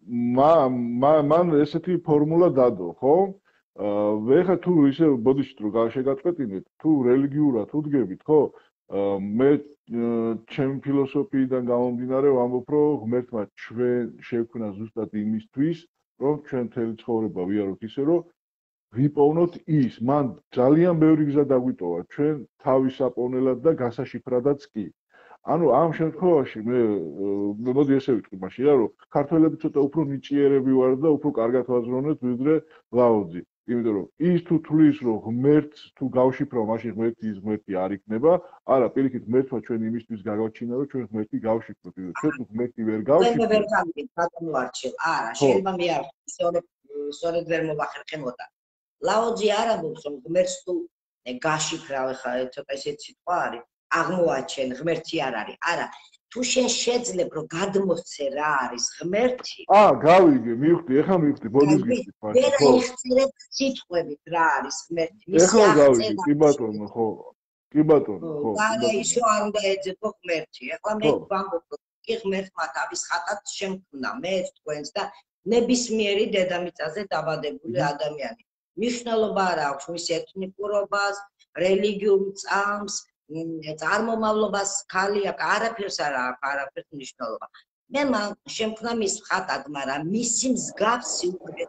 მან ესეთი ფორმულა დადო, ხო? ვეხა თუ ისე ბოდიშით რომ შეგაწყვეტინეთ თუ რელიგიურად უდგებით ხო მე ჩემი ფილოსოფიიდან გამომდინარე ვამბობ რომ ღმერთმა ჩვენ შექმნა ზუსტად იმისთვის რომ ჩვენ მთელი ცხოვრება ვიაროთ ისე რომ ვიპოვნოთ ის მან ძალიან ბევრი გზა დაგვიტოვა ჩვენ თავის საპოვნელად და გასაშიფრადაც კი ანუ ამ შემთხვევაში მე მოდი ესე ვიტყვი მაშინ რა რომ ქართველები ცოტა უფრო ნიჭიერები ვარ და უფრო კარგად ვაზროვნეთ ვიდრე ლაოძი იმიტომ რომ ის თუ თulis რომ ღმერთს თუ გავშიფრო მაშინ ღმერთი ის ღმერთი არ იქნება არა პირიქით ღმერთმა ჩვენ იმისთვის გავაჩინა რომ ჩვენ ღმერთი გავშიფროთ იმიტომ ჩვენ თუ ღმერთი ვერ გავშიფროთ მე ვერ გავიგებ ბატონო არჩილ არა შეიძლება მე არ სწორედ სწორედ ვერ მოვახერხებოდა ლაოძი არ ამბობს რომ ღმერთს თუ გაშიფრავ ხა ცოტა ესეთი სიტყვა არის აღმოაჩენ ღმერთი არ არის არა თუ შენ შეძლებ რომ გადმოსცე რა არის ღმერთი აა გავიგე მივხვდი ეხლა მივხვდი ბოდის გიხდი ფაქტი ხო ვერ იხსნებ სიტყვებით რა არის ღმერთი მისი ეხლა გავიგე კი ბატონო ხო კი ბატონო ხო და ისო არ უნდა ეძებო ღმერთი ეხლა მე ვამბობ კი ღმერთმა თავის ხატად შემქმნა მეც თქვენს და ნებისმიერი დედამიწაზე დაბადებული ადამიანი მნიშვნელობა არ აქვს მის ეთნიკურობას რელიგიურ წამს წარმომავლობას ქალია არაფერს არ აქვს არაფერს მნიშვნელობა მე შემქმნა მის ხატად მაგრამ მისი მსგავსი უკვე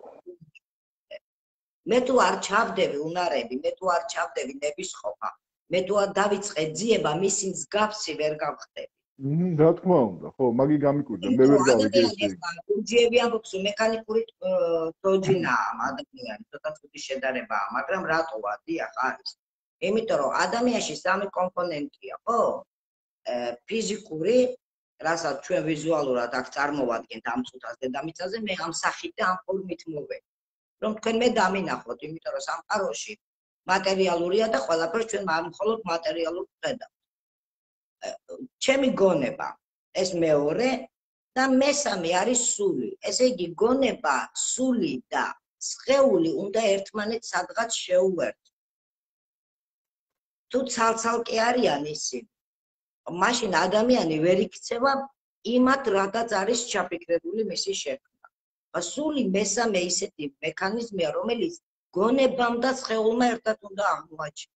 მე თუ არ ჩავდები უნარები მე თუ არ ჩავდები ნებისყოფა მე თუ არ დავიწყე ძიება მისი მსგავსი ვერ გავხდები რა თქმა უნდა ხო მაგი გამიკვირდა მე ვერ გავიგე უჯიები ამბობს მექანიკური თოჯინაა ადამიანი ცოტა ცუდი შედარებაა მაგრამ რატოა დიახ არის იმიტომ რომ ადამიანში სამი კომპონენტია, ხო? ფიზიკური, რასაც ჩვენ ვიზუალურად აქ წარმოვადგენთ ამ წუთას დედამიწაზე, მე ამ სახით და ამ ფორმით მოვე. რომ თქვენ მე დამინახოთ, იმიტომ რომ სამყაროში მატერიალურია და ყველაფერს ჩვენ მხოლოდ მატერიალურ ვხედავთ. ჩემი გონება, ეს მეორე და მესამე არის სული. ესე იგი, გონება, სული და სხეული უნდა ერთმანეთს სადღაც შეუერთო. თუ ცალ-ცალკე არიან ისინი, მაშინ ადამიანი ვერ იქცევა იმათ, რადაც არის ჩაფიქრებული მისი შექმნა. სული მესამე ისეთი მექანიზმია, რომელიც გონებამ და სხეულმა ერთად უნდა აღმოაჩინოს.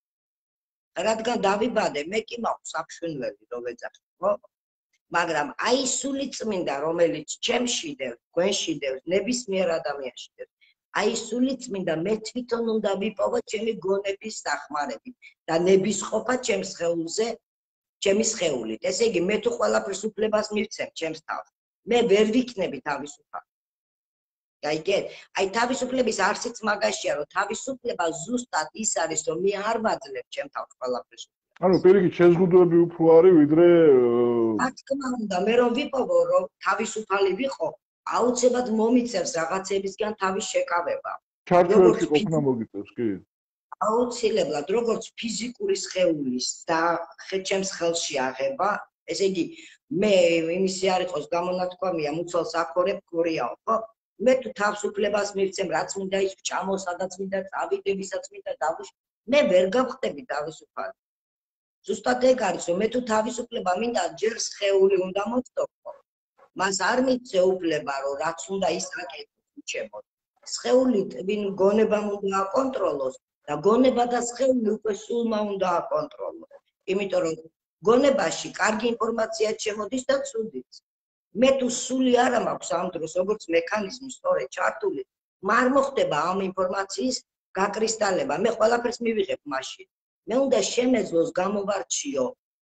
რადგან დავიბადე, მე კი მაქვს საფშვენველი, რომ ვეძახი, ხო? მაგრამ აი სული წმინდა, რომელიც ჩემში დევს, გვენში დევს, ნებისმიერ ადამიანში დევს. აი სული წმინდა, მე თვითონ უნდა ვიპოვო ჩემი გონების დახმარებით და ნებისყოფა ჩემს სხეულზე, ჩემი სხეულით. ესე იგი, მე თუ ყველაფერს უფლებას მივცემ ჩემს თავს, მე ვერ ვიქნები თავისუფალი. გაიგეთ? აი თავისუფლების არსიც მაგაშია, რომ თავისუფლება ზუსტად ის არის, რომ მე არ ვაძლევ ჩემ თავს ყველაფერს. ანუ პირიქით შეზღუდვები უფრო არის, ვიდრე რა თქმა უნდა, მე რომ ვიპოვო, რომ თავისუფალი ვიყო, აუცილებლად მომიწევს რაღაცებისგან თავის შეკავება. ჩარჩოებში ყოფნა მოგიწევს, კი? აუცილებლად, როგორც ფიზიკური სხეულის და ჩემს ხელში აღება, ესე იგი, მე იმისი არ იყოს გამონათქვამია, მუცელს აქორებ გორიაო, ხო? მე თუ თავისუფლებას მივცემ, რაც მინდა ის ვჭამო, სადაც მინდა წავიდე, ვისაც მინდა დავუშვი, მე ვერ გავხდები თავისუფალი. ზუსტად ეგ არის, რომ მე თუ თავისუფლება მინდა, ჯერ სხეული უნდა მოწდო. მას არ მიცე უფლება, რომ რაც უნდა ის აკეთოს უჩემოთ. სხეულით ვინ გონებამ უნდა აკონტროლოს და გონება და სხეული უკვე სულმა უნდა აკონტროლოს. იმიტომ რომ გონებაში კარგი ინფორმაცია შემოდის და ცუდიც. მე თუ სული არა მაქვს ამ დროს, როგორც მექანიზმი სწორედ ჩართული, არ მოხდება ამ ინფორმაციის გაკრისტალება. მე ყველაფერს მივიღებ მაშინ. მე უნდა შემეძლოს გამოვარჩიო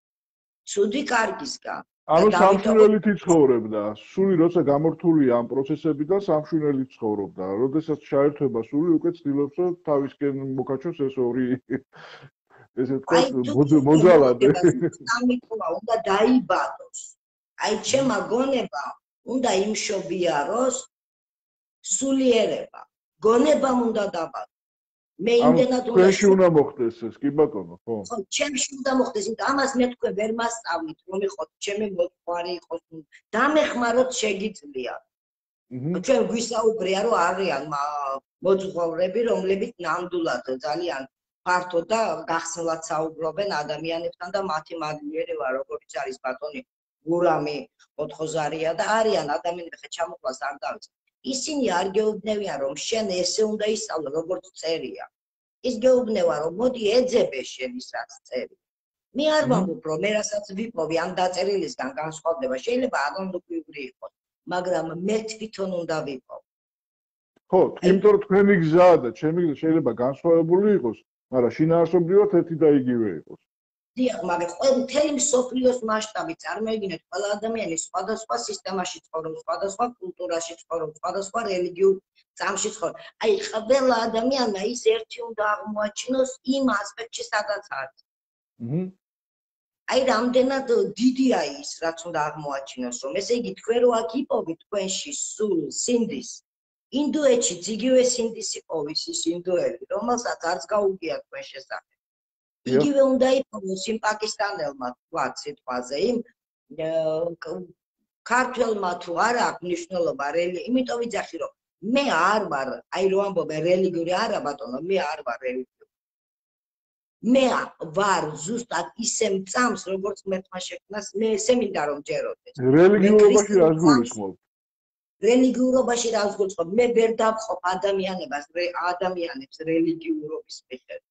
ცუდი კარგისგან. ანუ სამშვენელით იცხოვრებდა. სული როცა გამორთულია ამ პროცესებიდან სამშვენელით ცხოვრობდა. როდესაც ჩაერთვება სული, უკვე ცდილობს რომ თავისკენ მოკაჩოს ეს ორი ესე ვთქვათ მოძალადე. ამიტომ უნდა დაიბადოს. აი ჩემმა გონება უნდა იმშობიაროს სულიერება. გონებამ უნდა დაბადოს. მე იმდენად უნდა ჩვენში უნდა მოხდეს ეს, კი ბატონო, ხო? ხო, ჩემში უნდა მოხდეს, იმიტომ ამას მე თქვენ ვერ მასწავლით, რომ იყოთ ჩემი მოყვარი იყოს, დამეხმაროთ შეგიძლია. ჩვენ გვისაუბრია, რომ არიან მოძღვრები, რომლებიც ნამდვილად ძალიან ფართო და გახსნილად საუბრობენ ადამიანებთან და მათი მადლიერი ვარ, როგორც არის ბატონი გურამი ოთხოზარია და არიან ადამიანები, ხე ჩამოყლას არ დავიწყე. ისინი არ გეუბნევიან, რომ შენ ესე უნდა ისწავლო, როგორც წერია. ის გეუბნება, რომ მოდი ეძებე შენ ის რაც წერი. მე არ ვამბობ, რომ მე რასაც ვიპოვი ამ დაწერილისგან განსხვავდება, შეიძლება აგონდობრივი იყოს, მაგრამ მე თვითონ უნდა ვიპოვო. ხო, იმიტომ რომ თქვენი გზაა და ჩემი გზა შეიძლება განსხვავებული იყოს, მაგრამ შინაარსობრივად ერთი და იგივე იყოს. დიახ, მაგრამ ყველა მთელი მსოფლიოს მასშტაბით წარმოიდგინეთ, ყველა ადამიანი სხვადასხვა სისტემაში ცხოვრობს, სხვადასხვა კულტურაში ცხოვრობს, სხვადასხვა რელიგიურ წამში ცხოვრობს. აი, ყველა ადამიანმა ის ერთი უნდა აღმოაჩინოს იმ ასპექტში, სადაც არის. აჰა. აი, რამდენად დიდია ის, რაც უნდა აღმოაჩინოს, რომ ესე იგი თქვენ რო აქ იპოვით თქვენში სულ სინდის, ინდოეთშიც იგივე სინდისი ყოფის ის ინდოელი, რომელსაც არც გაუგია თქვენ შესახებ. იგივე უნდა იპოვოს იმ პაკისტანელმა თქვა სიტყვაზე, იმ ქართველმა თუ არა აქვს მნიშვნელობა რელი, იმიტომ ვიძახი რომ მე არ ვარ, აი რო ამბობენ რელიგიური არა ბატონო, მე არ ვარ რელიგიური. მე ვარ ზუსტად ისე მწამს, როგორც მერთმა შექმნას, მე ესე მინდა რომ ჯეროდეს. რელიგიურობაში რას გულისხმობ? რელიგიურობაში რას გულისხმობ? მე ვერ დავყოფ ადამიანებას, ადამიანებს რელიგიურობის მიხედვით.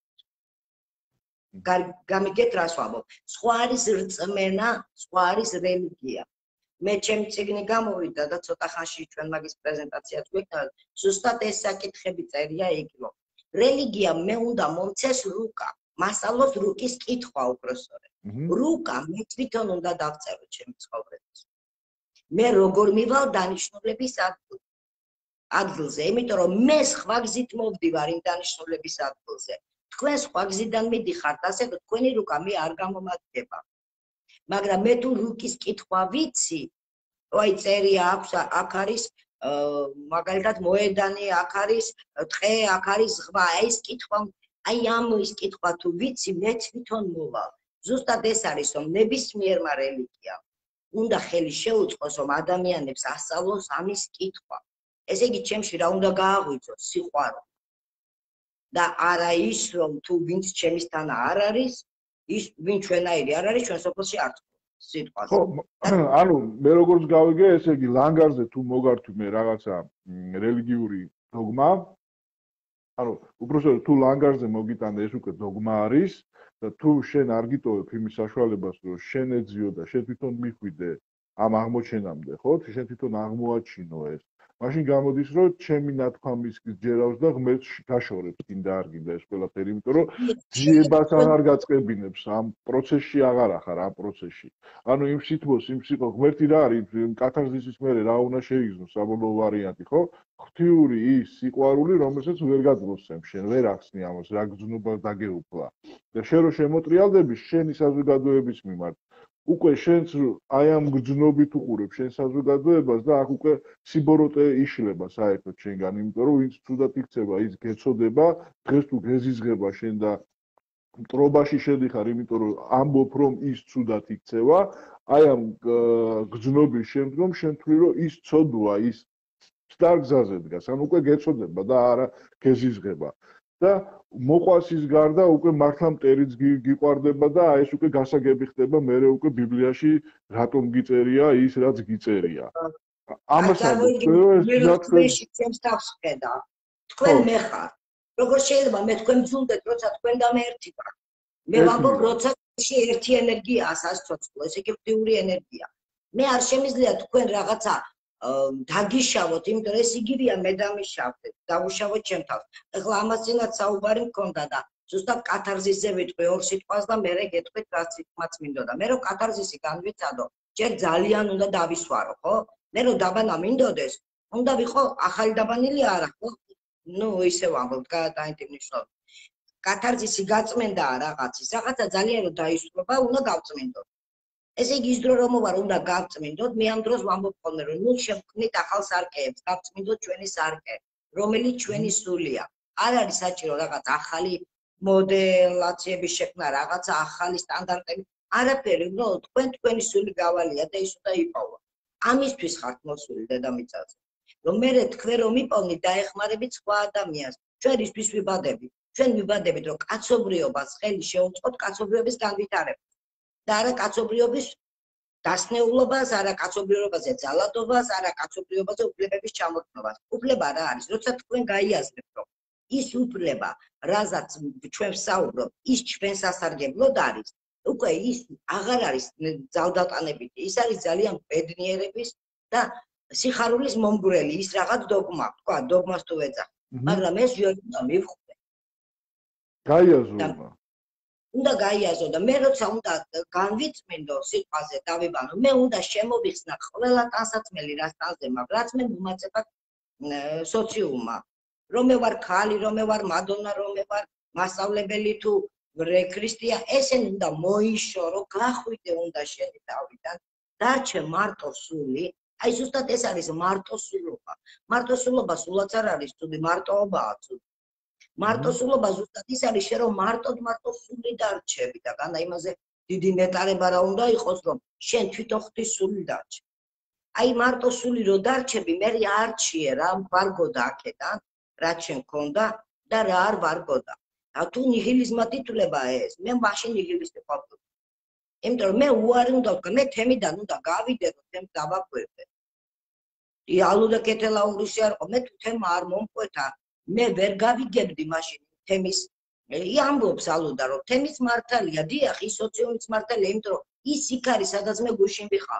გამიგეთ რას ვამბობ? სხვა არის რწმენა, სხვა არის რელიგია. მე ჩემი წიგნი გამოვიდა და ცოტა ხანში ჩვენ მაგის პრეზენტაციაც გვექნება. ზუსტად ეს საკითხები წერია იქ, რომ რელიგია მე უნდა მომცეს რუკა, მასწავლოს რუკის კითხვა უпроსტորე. რუკა მე თვითონ უნდა დავწერო ჩემი ცხოვრებას. მე როგორ მივალ დანიშნულების ადგილზე, იმიტომ რომ მე სხვა გზით მოვდივარ იმ დანიშნულების ადგილზე. თქვენ სხვა გზიდან მიდიხართ, ასე რომ თქვენი რუკა მე არ გამომადგება. მაგრამ მე თუ რუკის კითხვა ვიცი, აი წერია აქვს, აქ არის მაგალითად მოედანი, აქ არის ტყე, აქ არის ზღვა, აი ეს კითხვა, აი ამ ის კითხვა თუ ვიცი, მე თვითონ მოვალ. ზუსტად ეს არის, რომ ნებისმიერმა რელიგიამ უნდა ხელი შეუწყოს, რომ ადამიანებს ასწავლოს ამის კითხვა. ესე იგი, ჩემში რა უნდა გააღვიძოს? სიყვარული. და არა ის, რომ თუ ვინც ჩემისთან არ არის, ის ვინ ჩვენაირი არ არის, ჩვენ სოფელში არ ცხოვრობს სიტყვაზე. ხო, ანუ მე როგორც გავიგე, ესე იგი, ლანგარზე თუ მოგართვი მე რაღაცა რელიგიური დოგმა, ანუ უბრალოდ თუ ლანგარზე მოგიტანე, ეს უკვე დოგმა არის და თუ შენ არ გიტოვებ იმის საშუალებას, რომ შენ ეძიო და შენ თვითონ მიხვიდე ამ აღმოჩენამდე, ხო? შენ თვითონ აღმოაჩინო ეს. მაშინ გამოდის, რომ ჩემი ნათქვამის ჯერავს და ღმერთს გაშორებს, კიდე არ გინდა ეს ყველაფერი, იმიტომ რომ ძიებას აღარ გაწყებინებს ამ პროცესში აღარ ახარ ამ პროცესში. ანუ იმ სიტყვას, იმ სიტყვა ღმერთი რა არის, კათარზისის მერე რა უნდა შეიგზნო საბოლოო ვარიანტი, ხო? ღვთიური ის სიყვარული, რომელსაც ვერ გაძლოსემ შენ, ვერ ახსნი ამას, რა გძნობა დაგეუფლა. და შენ რო შემოტრიალდები შენი საზოგადოების მიმართ, უკვე შენც აი ამ გძნობით უყურებ შენ საზოგადოებას და აქ უკვე სიბოროტე იშლება საერთოდ შენგან, იმიტომ რომ ვინც თუდად იქცება, ის გეცოდება, დღეს თუ გეზიზღება შენ და მტრობაში შედიხარ, იმიტომ რომ ამბობ რომ ის თუდად იქცევა, აი ამ გძნობის შემდგომ შენ თვლი რომ ის ცოდვა, ის სტარგზაზე დგას, ან უკვე გეცოდება და არა გეზიზღება. და მოყვას ის გარდა უკვე მართლა მტერიც გიყვარდება და აი ეს უკვე გასაგები ხდება მერე უკვე ბიბლიაში რატომ გიწერია ის რაც გიწერია. ამას ამბობთ ჩემს თავს ხედა. თქვენ მე ხარ. როგორ შეიძლება მე თქვენ მძუნდეთ, როცა თქვენ და მე ერთი ვარ. მე ვამბობ, როცა ერთი ენერგია ასას ცოცხლო, ეს იგი ღვთიური ენერგია. მე არ შემიძლია თქვენ რაღაცა დაგიშავოთ, იმიტომ რომ ეს იგივეა მე დამიშავდეთ, დავუშავოთ ჩემ თავს. ეხლა ამასინაც საუბარი მქონდა და ზუსტად კათარზისზე ვიტყვი ორ სიტყვას და მერე გეტყვით რა სიტყვაც მინდოდა. მე რომ კათარზისი განვიცადო, ჯერ ძალიან უნდა დავისვარო, ხო? მე რომ დაბანა მინდოდეს, უნდა ვიყო ახალი დაბანილი არა, ხო? ნუ ისე ვამბობ, გადაინტი მნიშვნელობა. კათარზისი გაწმენდა რაღაცის, რაღაცა ძალიან რომ დაისრულება, უნდა გავწმინდოთ. ესე იგი ის დრო რომ ვარ უნდა გავწმინდოთ, მე ამ დროს ვამბობ ხოლმე რომ ნუ შევქმნით ახალ სარკეებს, გავწმინდოთ ჩვენი სარკე, რომელიც ჩვენი სულია. არ არის საჭირო რაღაც ახალი მოდელაციების შექმნა, რაღაცა ახალი სტანდარტები, არაფერი, უბრალოდ თქვენ თქვენი სული გავალია და ის უნდა იპოვო. ამისთვის ხართ მოსული დედამიწაზე. რომ მე თქვენ რომ იპოვნით, დაეხმარებით სხვა ადამიანს. ჩვენ ისთვის ვიბადებით. ჩვენ ვიბადებით, რომ კაცობრიობას ხელი შეუწყოთ კაცობრიობის განვითარებას. და არა კაცობრიობის დასნეულობას, არა კაცობრიობაზე ძალადობას, არა კაცობრიობაზე უფლებების ჩამორთმევას. უფლება რა არის? როცა თქვენ გაიაზრებთ, რომ ის უფლება, რაზეც ჩვენ ვსაუბრობ, ის ჩვენ სასარგებლოდ არის, უკვე ის აღარ არის ძალდატანებითი, ის არის ძალიან ბედნიერების და სიხარულის მომგვრელი, ის რაღაც დოგმა, თქვა, დოგმას თუ ეძახ. მაგრამ ეს უნდა მივხვდე. გაიაზრო. უნდა გაიაზრო და მე როცა უნდა განვიწმინდო სიტყვაზე დავიბანო, მე უნდა შემოვიხსნა ყველა ტანსაცმელი რას ტანზე მაქვს, რაც მე მომაწება სოციუმმა. რომ მე ვარ ქალი, რომ მე ვარ მადონა, რომ მე ვარ მასწავლებელი თუ ქრისტია, ესენი უნდა მოიშორო, გახვიდე უნდა შენი თავიდან, დარჩე მარტო სული. აი ზუსტად ეს არის მარტოსულობა. მარტოსულობა სულაც არ არის ცუდი, მარტოობაა ცუდი. მარტოსულობა ზუსტად ის არის, რომ მარტოდ მარტო სული დარჩები და განა იმაზე დიდი ნეტარება რა უნდა იყოს, რომ შენ თვითონ ღვთის სული დარჩე. აი მარტო სული რო დარჩები, მე არჩიე რა ვარგოდა აქედან, რაც შენ გქონდა და რა არ ვარგოდა. და თუ ნიჰილიზმად ითვლება ეს, მე მაშინ ნიჰილისტი ყოფილი. იმიტომ რომ მე უარი უნდა ვთქვა, მე თემიდან უნდა გავიდე, რომ თემს დავაკვირდე. რეალურად კეთილაურისი არ ყო, მე თუ თემა არ მომყვეთა, მე ვერ გავიგებდი მაშინ თემის ამბობს ალუდა, რომ თემის მართალია, დიახ, ის სოციუმის მართალია, იმიტომ რომ ის იქ არის, სადაც მე გუშინ ვიყავ.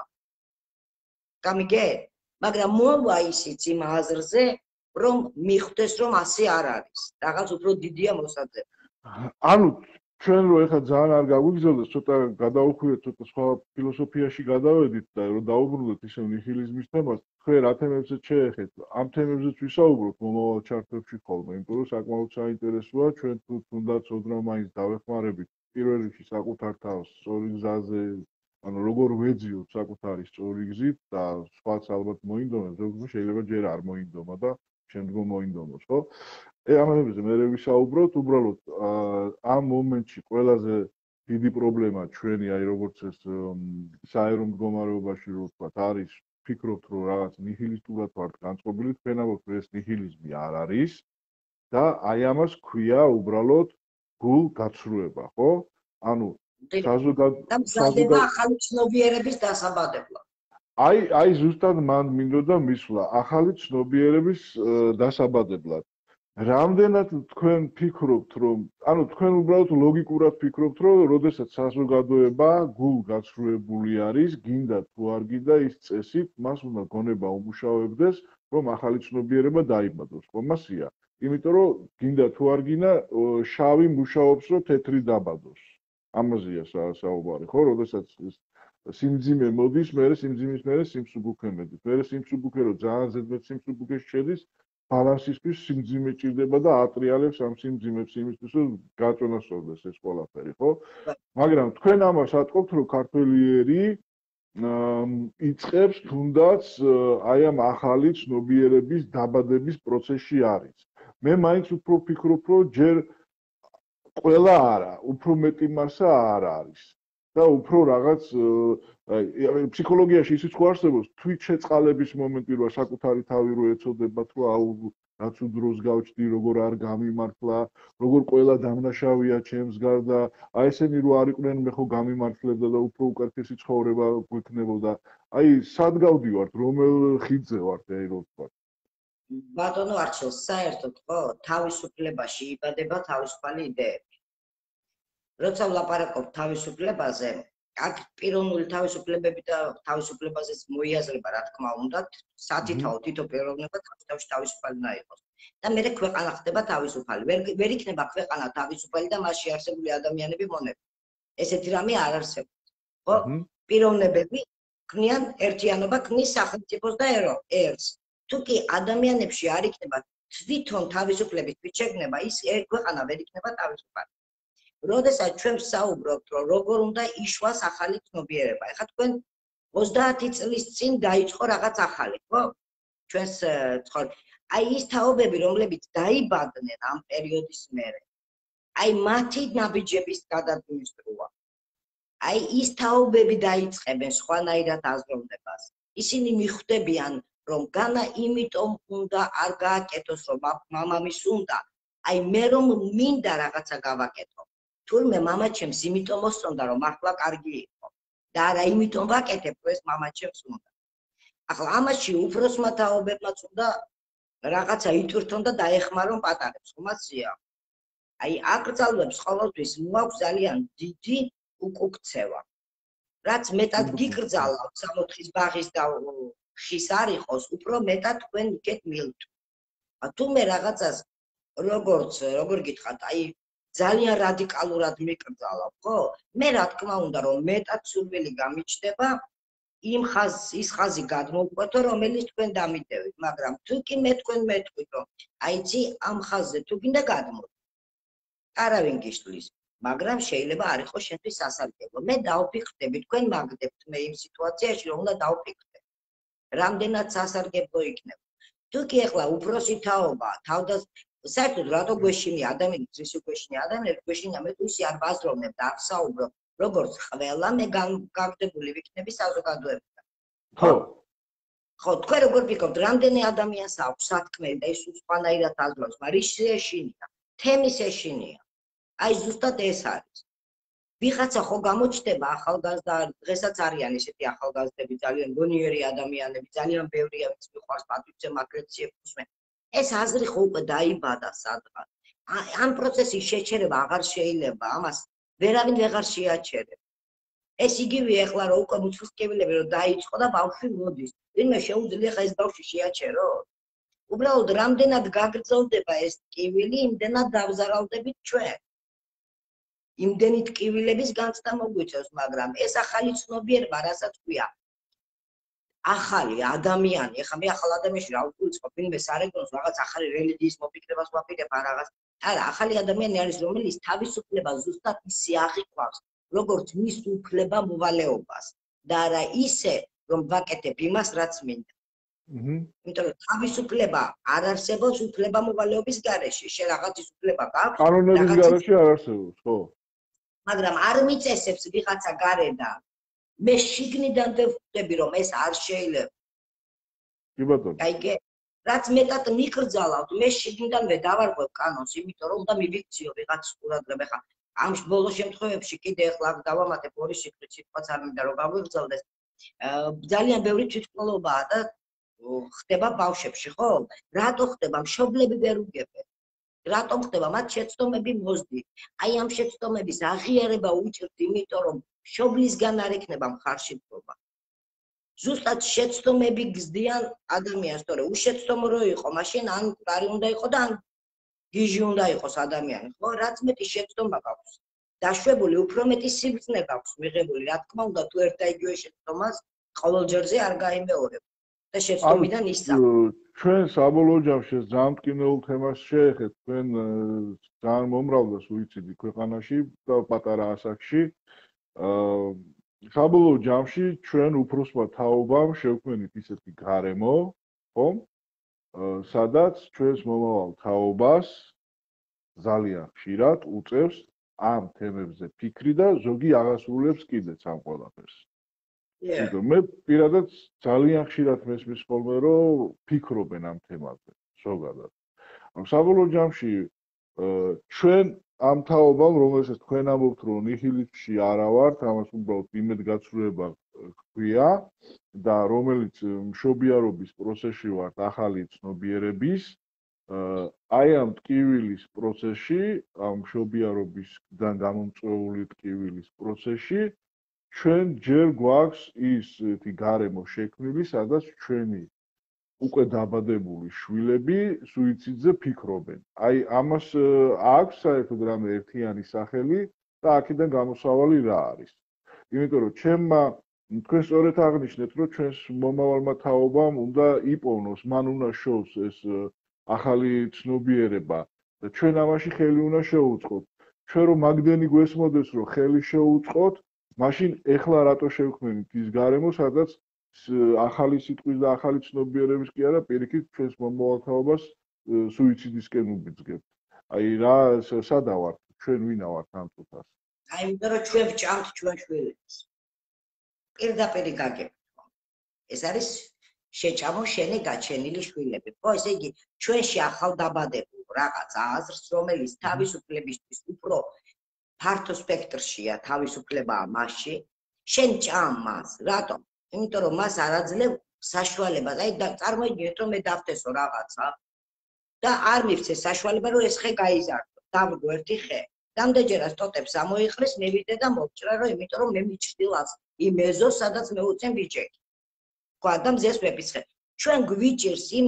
გამიგე? მაგრამ მოვა ისიც იმ აზრზე, რომ მიხვდეს, რომ ასე არ არის. რაღაც უფრო დიდია მოსაძებნა. ანუ ჩვენ რო ეხლა ძალიან არ გაგვიგზავნოს, ცოტა გადავუხვიეთ, ცოტა სხვა ფილოსოფიაში გადავედით და რომ დაუბრუნდეთ ისე ნიჰილიზმის თემას, თქვენ რა თემებზეც შეეხეთ? ამ თემებზეც ვისაუბროთ მომავალ ჩარტებში ხოლმე, იმიტომ რომ საკმაოდ საინტერესოა, ჩვენ თუ თუნდაც ოდნავ მაინც დავეხმარებით პირველ რიგში საკუთარ თავს სწორი გზაზე, ანუ როგორ ვეძიოთ საკუთარი სწორი გზით და სხვაც ალბათ მოინდომებს, ზოგადად შეიძლება ჯერ არ მოინდომა და შემდგომ მოინდომოს, ხო? ე ამაზე მე ვისაუბროთ, უბრალოდ ამ მომენტში ყველაზე დიდი პრობლემა ჩვენი, აი როგორც ეს საერო მდგომარეობაში რო ვთქვათ, არის ფიქრობთ, რომ რაღაც ნიჰილისტურად ვართ განწყობილი, თქვენ ამბობთ, რომ ეს ნიჰილიზმი არ არის და აი ამას ქვია უბრალოდ გულ გაცრუება, ხო? ანუ და მზადება ახალი ცნობიერების დასაბადებლად. აი, აი ზუსტად მან მინდოდა მისვლა ახალი ცნობიერების დასაბადებლად. რამდენად თქვენ ფიქრობთ, რომ ანუ თქვენ უბრალოდ ლოგიკურად ფიქრობთ, რომ როდესაც საზოგადოება გულ გაცრუებული არის, გინდა თუ არ გინდა ის წესით, მას უნდა გონება უმუშავებდეს, რომ ახალი ცნობიერება დაიბადოს, ხო მასია? იმიტომ რომ გინდა თუ არ გინდა, შავი მუშაობს, რომ თეთრი დაბადოს. ამაზეა საუბარი, ხო? როდესაც სიმძიმე მოდის, მერე სიმძიმის მერე სიმსუბუქე მედის. მერე სიმსუბუქე რო ძალიან ზედმეტ სიმსუბუქეში შედის, ბალანსისთვის სიმძიმე ჭირდება და ატრიალებს ამ სიმძიმებს იმისთვის, რომ გაწონასწორდეს ეს ყველაფერი, ხო? მაგრამ თქვენ ამას ატყობთ, რომ ქართველი ერი იწყებს თუნდაც აი ამ ახალი ცნობიერების დაბადების პროცესში არის. მე მაინც უფრო ვფიქრობ, რომ ჯერ ყველა არა, უფრო მეტი მასა არ არის. და უფრო რაღაც აი ფსიქოლოგიაში ისიც ხო არსებობს თვით შეწყალების მომენტი რო საკუთარი თავი რო ეცოდებათ რომ აუ რაც უდროს გავჩდი როგორ არ გამიმართლა როგორ ყველა დამნაშავეა ჩემს გარდა აი ესენი რო არ იყვნენ მე ხო გამიმართლებდა და უფრო უკეთესი ცხოვრება გვექნებოდა აი სად გავდივართ რომელ ხიდზე ვართ აი რო ვთქვა ბატონო არჩილ საერთოდ ხო თავისუფლებაში იბადება თავისუფალი idეები როცა ვლაპარაკობ თავისუფლებაზე, აქ პიროვნული თავისუფლებები და თავისუფლებაზეც მოიაზრება, რა თქმა უნდა, სათითაო თითო პიროვნება თავისთავად თავისუფალი უნდა იყოს. და მერე ქვეყანა ხდება თავისუფალი. ვერ ვერ იქნება ქვეყანა თავისუფალი და მასში არსებული ადამიანები მონები. ესეთი რამე არ არსებობს. ხო? პიროვნებები ქმნიან ერთიანობა, ქმნის სახელმწიფოს და ერს. თუ კი ადამიანებში არ იქნება თვითონ თავისუფლების შექმნება, ის ერთ ქვეყანა ვერ იქნება თავისუფალი. როდესაც ჩვენ ვსაუბრობთ, რომ როგორ უნდა იშვას ახალი ცნობიერება. ეხლა თქვენ ოცდაათი წლის წინ დაიწყო რაღაც ახალი, ხო? ჩვენს ცხოვრ. აი ის თაობები, რომლებიც დაიბადნენ ამ პერიოდის მერე. აი მათი ნაბიჯების გადადგმის დროა. აი ის თაობები დაიწყებენ სხვანაირად აზროვნებას. ისინი მიხვდებიან, რომ განა იმიტომ უნდა არ გააკეთოს, რომ მამამის უნდა. აი მე რომ მინდა რაღაცა გავაკეთო. თურმე მამაჩემს იმიტომ მოსწონდა რომ ახლა კარგი იყო და არა იმიტომ ვაკეთებ რომ ეს მამაჩემს უნდა. ახლა ამაში უფროსმა თაობებმაც უნდა რაღაცა იტვირთონ და დაეხმარონ პატარებს, ხომაცია. აი აკრძალვებს ყოველთვის მოაქვს ძალიან დიდი უკუქცევა. რაც მეტად გიკრძალა სამოთხის ბაღის და ხის არ იყოს, უფრო მეტად თქვენ იქეთ მილთ. თუ მე რაღაცას როგორც როგორ გითხრათ, აი ძალიან რადიკალურად მიკრძალავ, ხო? მე რა თქმა უნდა, რომ მეტად სურვილი გამიჩნდება იმ ხაზს, ის ხაზი გადმოვყვეთო, რომელიც თქვენ დამიდევით, მაგრამ თუ კი მე თქვენ მეთქვით, რომ აიცი ამ ხაზზე თუ გინდა გადმოვიდე. არავინ გიშლის, მაგრამ შეიძლება არ იყოს შენთვის სასარგებლო. მე დავფიქრდები, თქვენ მაგდებთ მე იმ სიტუაციაში, რომ უნდა დავფიქრდე. რამდენად სასარგებლო იქნება. თუ კი ახლა უფროსი თაობა, თავდას საერთოდ რატო გვეშინია ადამიანის ის გვეშინია ადამიანის გვეშინია მე თუ ისე არ ბაზროვნებ და არ საუბრობ როგორც ყველა მე გაგდებული ვიქნები საზოგადოებიდან ხო ხო თქვენ როგორ ფიქრობთ რამდენი ადამიანს აქვს სათქმელი და ის უცხოანაირად აზრობს მაგრამ ის ეშინია თემის ეშინია აი ზუსტად ეს არის ვიღაცა ხო გამოჩნდება ახალგაზრდა დღესაც არიან ესეთი ახალგაზრდები ძალიან გონიერი ადამიანები ძალიან ბევრია ვინც მიყვარს პატრიცე მაკრეციებს მე ეს აზრი ხო უკვე დაიბადა სადღაც. ამ პროცესის შეჩერება აღარ შეიძლება, ამას ვერავინ ვეღარ შეაჩერებს. ეს იგივე ახლა რომ უკვე მუცლისკივილები რომ დაიწყო და ბავშვი მოდის. ვინმე შეუძლია ხა ეს ბავშვი შეაჩეროს? უბრალოდ რამდენად გაგრძელდება ეს ტკივილი, იმდენად დავზარალდებით ჩვენ. იმდენი ტკივილების განცდა მოგვიწევს, მაგრამ ეს ახალი ცნობიერება, რასაც ქვია, ახალი ადამიანი, ეხლა მე ახალ ადამიანში რა ვუწყობ, ვინმე სარეგონოს რაღაც ახალი რელიგიის მოფიქრებას ვაპირებ ან რაღაც. არა, ახალი ადამიანი არის, რომელიც თავისუფლება ზუსტად ისე აღიქვავს, როგორც მის უფლება მოვალეობას და არა ისე, რომ ვაკეთებ იმას, რაც მინდა. აჰა. იმიტომ რომ თავისუფლება არ არსებობს უფლება მოვალეობის გარეშე. შენ რაღაცის უფლება გაქვს. კანონების გარეშე არ არსებობს, ხო? მაგრამ არ მიწესებს ვიღაცა გარედან. მე შიგნიდან ვხვდები რომ ეს არ შეიძლება. კი ბატონო. კაიგე? რაც მეტად მიკრძალავთ, მე შიგნიდანვე დავარღვევ კანონს, იმიტომ რომ უნდა მივიქციო ვიღაც ყურადღება. ხა ამ ბოლო შემთხვევებში კიდე ახლა დავამატებ ორი სიტყვით, სიტყვაც არ მინდა რომ გაგვიგრძელდეს. ძალიან ბევრი თვითმკვლელობაა და ხდება ბავშვებში, ხო? რატო ხდება? მშობლები ვერ უგებენ. რატომ ხდება? მათ შეცდომები მოსდით. აი ამ შეცდომების აღიარება უჭირთ, იმიტომ რომ მშობლისგან არ ექნება მხარშიბრობა. ზუსტად შეცდომები გზდიან ადამიანს, თორე უშეცდომო რო იყო, მაშინ ან მკვდარი უნდა იყო და ან გიჟი უნდა იყოს ადამიანი, ხო? რაც მეტი შეცდომა გაქვს. დაშვებული უფრო მეტი სიბრძნე გაქვს მიღებული, რა თქმა უნდა, თუ ერთ და იგივე შეცდომას ყოველ ჯერზე არ გაიმეორებ. და შეცდომიდან ისწავლე. ჩვენ საბოლოო ჯამში ძალიან მტკივნეულ თემას შეეხეთ, თქვენ ძალიან მომრავლდა სუიციდი ქვეყანაში და პატარა ასაკში. საბოლოო ჯამში ჩვენ უფროსმა თაობამ შევქმნით ისეთი გარემო, ხო? სადაც ჩვენს მომავალ თაობას ძალიან ხშირად უწევს ამ თემებზე ფიქრი და ზოგი აღასრულებს კიდეც ამ ყველაფერს. იმიტომ მე პირადად ძალიან ხშირად მესმის ხოლმე რომ ფიქრობენ ამ თემაზე ზოგადად. საბოლოო ჯამში ჩვენ ამ თაობამ, რომელსაც თქვენ ამბობთ, რომ ნიჰილიზმში არა ვართ, ამას უბრალოდ იმედგაცრუება ჰქვია და რომელიც მშობიარობის პროცესში ვართ ახალი ცნობიერების, აი ამ ტკივილის პროცესში, ამ მშობიარობისგან გამომწვეული ტკივილის პროცესში ჩვენ ჯერ გვაქვს ისეთი გარემო შექმნილი, სადაც ჩვენი უკვე დაბადებული შვილები სუიციდზე ფიქრობენ. აი ამას აქვს საერთოდ რამე ერთიანი სახელი და აქედან გამოსავალი რა არის. იმიტომ რომ ჩემმა თქვენ სწორედ აღნიშნეთ, რომ ჩვენს მომავალმა თაობამ უნდა იპოვნოს, მან უნდა შოვს ეს ახალი ცნობიერება და ჩვენ ამაში ხელი უნდა შევუწყოთ. ჩვენ რომ მაგდენი გვესმოდეს, რომ ხელი შევუწყოთ, მაშინ ეხლა რატო შევქმნით ის გარემო, სადაც ახალი სიტყვის და ახალი ცნობიერების კი არა, პირიქით ჩვენს მომავალ თაობას სუიციდისკენ უბიძგებთ. აი რა სადა ვართ, ჩვენ ვინა ვართ ამ წუთას? აი იმიტომ რომ ჩვენ ვჭამთ ჩვენ შვილებს. პირდაპირ გაგებთ. ეს არის შეჭამო შენი გაჩენილი შვილები. ხო, ესე იგი ჩვენში ახალდაბადებულ რაღაც აზრს, რომელიც თავისუფლებისთვის უფრო ფართო სპექტრშია თავისუფლებაა მასში, შენ ჭამ მას. რატომ? იმიტომ რომ მას არ აძლევ საშუალებას. აი წარმოიდგინეთ რომ მე დავთესო რაღაცა და არ მივცე საშუალება რომ ეს ხე გაიზარდო. დავრგო ერთი ხე. რამდენჯერაც ტოტებს ამოიყრეს, მივიდე და მოვჭრა რომ იმიტომ რომ მე მიჩრდილას იმ ეზოს, სადაც მე უწენ ბიჭექი. ხო, და მზეს ვეპიცხე. ჩვენ გვიჭირს იმ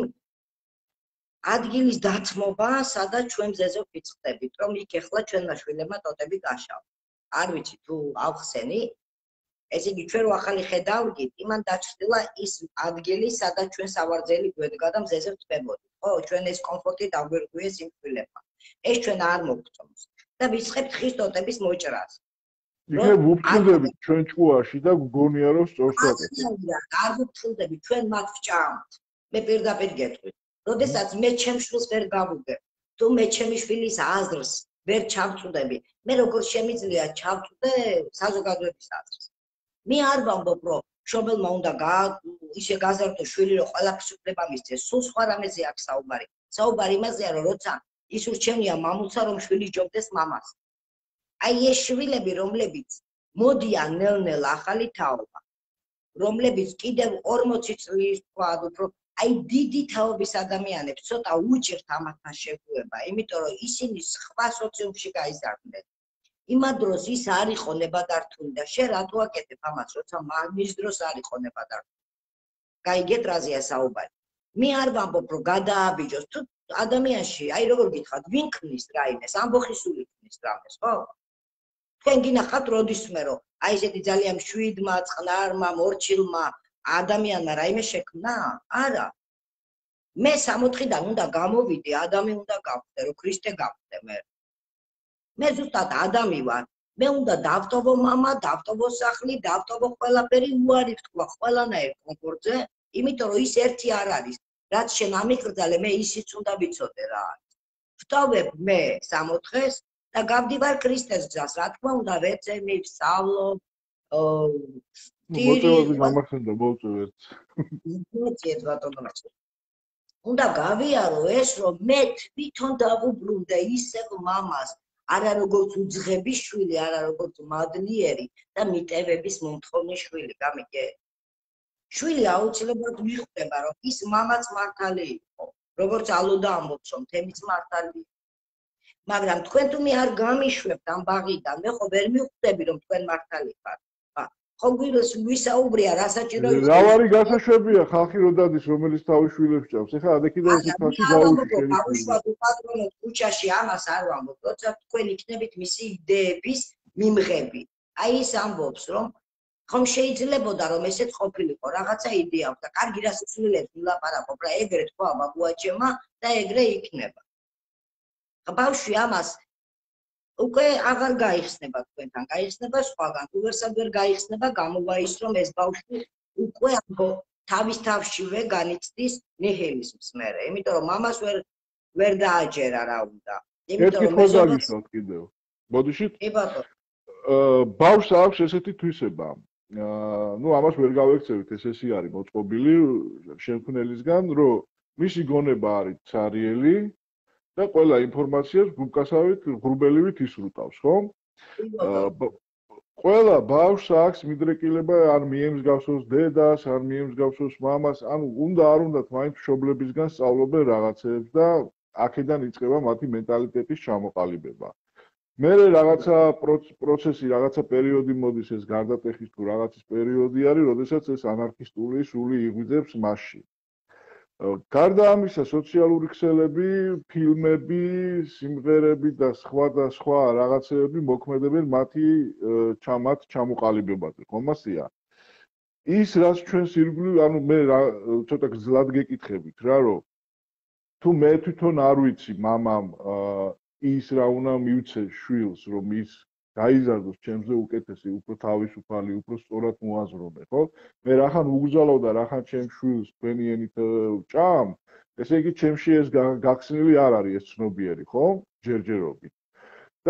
ადგილის დათმობა, სადაც ჩვენ მზეზე ვფიცხდებით, რომ იქ ეხლა ჩვენმა შვილებმა ტოტები გაშავ. არ ვიცი თუ ავხსენი. ესე იგი ჩვენ რო ახალი ხე დავრგით, იმან დაჩრდილა ის ადგილი, სადაც ჩვენ სავარძელი გვედგა და მზეზე ვწვებოდით. ხო, ჩვენ ეს კომფორტი დაგვერგვიეს იმ შვილებმა. ეს ჩვენ არ მოგწონს და ვიწყებთ ხის ტოტების მოჭრას. იქნებ ვუფრთხილდებით ჩვენ ჭუაში და გგონია რომ სწორს ვაკეთებთ. არ ვუფრთხილდებით, ჩვენ მათ ვჭამთ. მე პირდაპირ გეტყვით. როდესაც მე ჩემს შვილს ვერ გავუგებ, თუ მე ჩემი შვილის აზრს ვერ ჩავწუდები, მე როგორ შემიძლია ჩავწუდე საზოგადოების აზრს? მე არ ვამბობ, რომ მშობელმა უნდა ისე გაზარდო შვილი, რომ ყველაფერს უფლება მისცეს. სულ სხვა რამეზე აქვს საუბარი. საუბარი იმაზეა, რომ როცა ის ურჩევნია მამულსა, რომ შვილი ჯობდეს მამას. აი ეს შვილები, რომლებიც მოდიან ნელ-ნელ ახალი თაობა, რომლებიც კიდევ ორმოცი წლის თქვა, უფრო აი დიდი თაობის ადამიანებს ცოტა უჭირთ ამათთან შეგუება, იმიტომ რომ ისინი სხვა სოციუმში გაიზარდნენ. იმად დროს ის არ იყო ნებადართული და შენ რატო აკეთებ ამას, როცა მის დროს არ იყო ნებადართული? გაიგეთ რაზეა საუბარი? მე არ ვამბობ, რომ გადააბიჯოს, თუ ადამიანში, აი როგორ გითხრათ, ვინ ქმნის რაიმეს, ამბოხისული ქმნის რამეს, ხო? თქვენ გინახავთ როდისმე, რომ აი ესეთი ძალიან მშვიდმა, წყნარმა, მორჩილმა ადამიანმა რაიმე შექმნა? არა. მე სამოთხიდან უნდა გამოვიდე, ადამი უნდა გავხდე, რომ ქრისტე გავხდე მე. მე ზუსტად ადამი ვარ. მე უნდა დავტოვო მამა, დავტოვო სახლი, დავტოვო ყველაფერი, უარი ვთქვა ყველანაირ კომფორტზე, იმიტომ რომ ის ერთი არ არის. რაც შენ ამიკრძალე, მე ისიც უნდა ვიცოდე რა არის. ვტოვებ მე სამოთხეს და გავდივარ ქრისტეს გზას, რა თქმა უნდა, ვეცემი, ვსწავლობ, მოწევები გამახსენდა, მოწევ ერთს. მოწევ ბატონო მაჩვენე. უნდა გავიარო ეს, რომ მე თვითონ დავუბრუნდე ისევ მამას, არა როგორც უძღების შვილი, არა როგორც მადლიერი და მიტევების მომთხოვნი შვილი, გამიგე? შვილი აუცილებლად მიხვდება, რომ ის მამაც მართალი იყო, როგორც ალოდა ამბობს, რომ თემიც მართალი. მაგრამ თქვენ თუ მე არ გამიშვებთ ამ ბაღიდან, მე ხო ვერ მიხვდები, რომ თქვენ მართალი ხართ. ხო ვისაუბრია, რა საჭირო იყო? რა ვარი გასაშვებია ხალხი რო დადის, რომელიც თავის შვილებს ჭამს. ეხლა ადექიდან ეს ხალხი გაუჩნდა. ბავშვად უპატრონოთ ქუჩაში ამას არ ვამბობ, როცა თქვენ იქნებით მისი იდეების მიმღები. აი ის ამბობს, რომ ხომ შეიძლებოდა რომ ესეც ყოფილიყო, რაღაცა იდეა აქვს და კარგი რასაცილებს ვილაპარაკობ რა, ეგრე თქვა ბაბუაჩემა და ეგრე იქნება. ბავშვი ამას უკვე აღარ გაიხსნება თქვენთან, გაიხსნება სხვაგან, თუ ვერსად ვერ გაიხსნება, გამოვა ის რომ ეს ბავშვი უკვე თავის თავშივე განიცდის ნიჰილიზმს მერე, იმიტომ რომ მამას ვერ ვერ დააჯერა რა უნდა. იმიტომ რომ მეზობელს კიდევ. მოდიშით? კი ბატონო. ბავშვს აქვს ესეთი თვისება. ნუ ამას ვერ გავექცევით, ეს ესე არის მოწყობილი შემქმნელისგან, რომ მისი გონება არის ცარიელი და ყველა ინფორმაციას გუკასავით, ღრუბელივით ისრუტავს, ხო? ყველა ბავშვს აქვს მიდრეკილება, არ მიემსგავსოს დედას, არ მიემსგავსოს მამას, ანუ უნდა არ უნდათ მაინც მშობლებისგან სწავლობენ რაღაცებს და აქედან იწყება მათი მენტალიტეტის ჩამოყალიბება. მერე რაღაცა პროცესი, რაღაცა პერიოდი მოდის, ეს გარდატეხის თუ რაღაცის პერიოდი არის, როდესაც ეს ანარქისტული სული იღვიძებს მასში. გარდა ამისა, სოციალური ქსელები, ფილმები, სიმღერები და სხვა და სხვა რაღაცეები მოქმედებენ მათი ჩამათ ჩამოყალიბებაზე, ხომასია. ის რაც ჩვენს ირგვლივ, ანუ მე ცოტა გძლად გეკითხებით რა, რომ თუ მე თვითონ არ ვიცი მამამ ის რა უნდა მივცე შვილს, რომ ის გაიზარდოს ჩემზე უკეთესი, უფრო თავისუფალი, უფრო სწორად მოაზროვნე, ხო? მე რახან უგზალავ და რახან ჩემს შვილს თქვენიენით ვჭამ, ესე იგი ჩემში ეს გახსნილი არ არის ეს ცნობიერი, ხო? ჯერჯერობით. და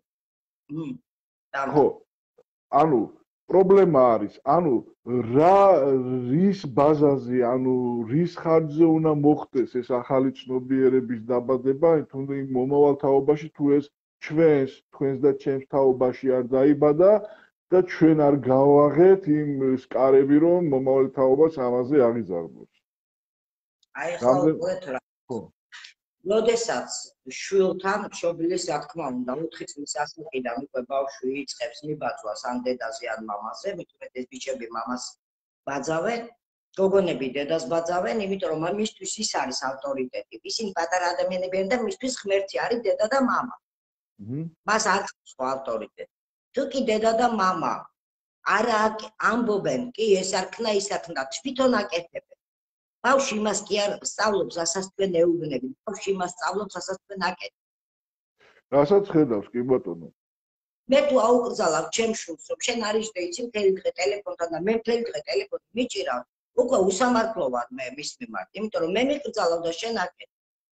ხო, ანუ პრობლემა არის, ანუ რა რის ბაზაზე, ანუ რის ხარჯზე უნდა მოხდეს ეს ახალი ცნობიერების დაბადება, თუნდაც იმ მომავალ თაობაში თუ ეს ჩვენს, თქვენს და ჩემს თაობაში არ დაიბადა და ჩვენ არ გავაღეთ იმ სკარები, რომ მომავალ თაობას ამაზე აღიზარდოს. აი ხო, უეთ რა. ხო. როდესაც შვილთან მშობლის რა თქმა უნდა, ოთხი წლის ასაკიდან უკვე ბავშვი იწყებს მიბაძვას ან დედაზე ან მამაზე, მithumეტ ეს ბიჭები მამას ბაძავენ, გოგონები დედას ბაძავენ, იმიტომ რომ მისთვის ის არის ავტორიტეტი. ისინი პატარა ადამიანები არიან და მისთვის ღმერთი არის დედა და მამა. მას არ აქვს სხვა ავტორიტეტი. თუ კი დედა და მამა არ ამბობენ, კი ეს არ ქნა, ის არ ქნა, თვითონ აკეთებენ. ბავშვი იმას კი არ სწავლობს, რასაც თქვენ ეუბნებით. ბავშვი იმას სწავლობს, რასაც თქვენ აკეთებთ. რასაც ხედავს, კი ბატონო. მე თუ აუკრძალავ ჩემს შვილს, რომ შენ არ ისდე იცი მთელი დღე ტელეფონთან და მე მთელი დღე ტელეფონი მიჭირავ, უკვე უსამართლო ვარ მე მის მიმართ, იმიტომ რომ მე მიკრძალავ და შენ აკეთებ.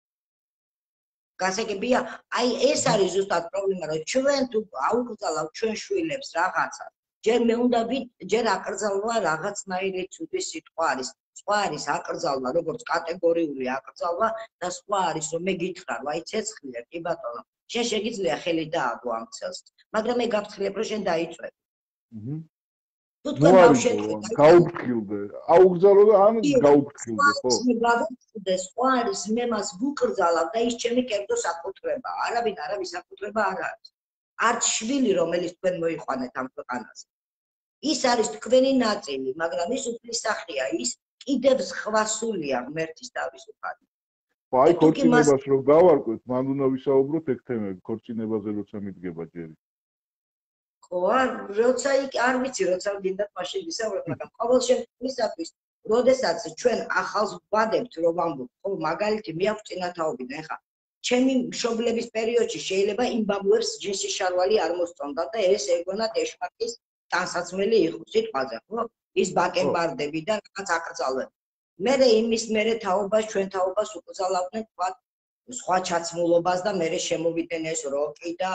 გასაგებია, აი ეს არის ზუსტად პრობლემა, რომ ჩვენ თუ აუკრძალავ ჩვენ შვილებს რაღაცას, ჯერ მე უნდა ჯერ აკრძალვა რაღაცნაირი ცუდი სიტყვა არის. სხვა არის აკრძალვა, როგორც კატეგორიული აკრძალვა და სხვა არის რომ მე გითხრა, აი ცეცხლია, კი ბატონო, შენ შეგიძლია ხელი დააგო ამ ცელს, მაგრამ მე გაფრთხილებ რომ შენ დაიწვევ. აჰა. თუ თქვენ ბავშვები გაუფრთხილდე, აუკრძალო და ან გაუფრთხილდე, ხო? მე გავუფრთხილდე, სხვა არის მე მას ვუკრძალავ და ის ჩემი კერძო საკუთრება, არავინ არავის საკუთრება არ არის. არც შვილი რომელიც თქვენ მოიყვანეთ ამ ქვეყანაზე. ის არის თქვენი ნაწილი, მაგრამ ის უფლისახია, ის კიდევ სხვა სულია ღმერთის თავისუფალი. აი ქორწინებას რომ გავარკვევთ, მან უნდა ვისაუბროთ ეგ თემები, ქორწინებაზე როცა მიდგება ჯერი. ხო, როცა იქ არ ვიცი, როცა გინდათ მაშინ ვისაუბროთ, მაგრამ ყოველ შემთხვევაში, როდესაც ჩვენ ახალს ვვადებთ, რომ ვამბობთ, ხო, მაგალითი მე აქვს წინათაობიდან, ეხლა ჩემი მშობლების პერიოდში შეიძლება იმბაბუებს ჯინსის შარვალი არ მოსწონდა და ეს ეგონა დეშმაკის ტანსაცმელი იყო სიტყვაზე, ხო? ის ბაკენბარდები და რაღაც აკრძალვენ. მერე იმის მერე თაობას ჩვენ თაობას უკრძალავდნენ თქვა სხვა ჩაცმულობას და მერე შემოვიდნენ ეს როკი და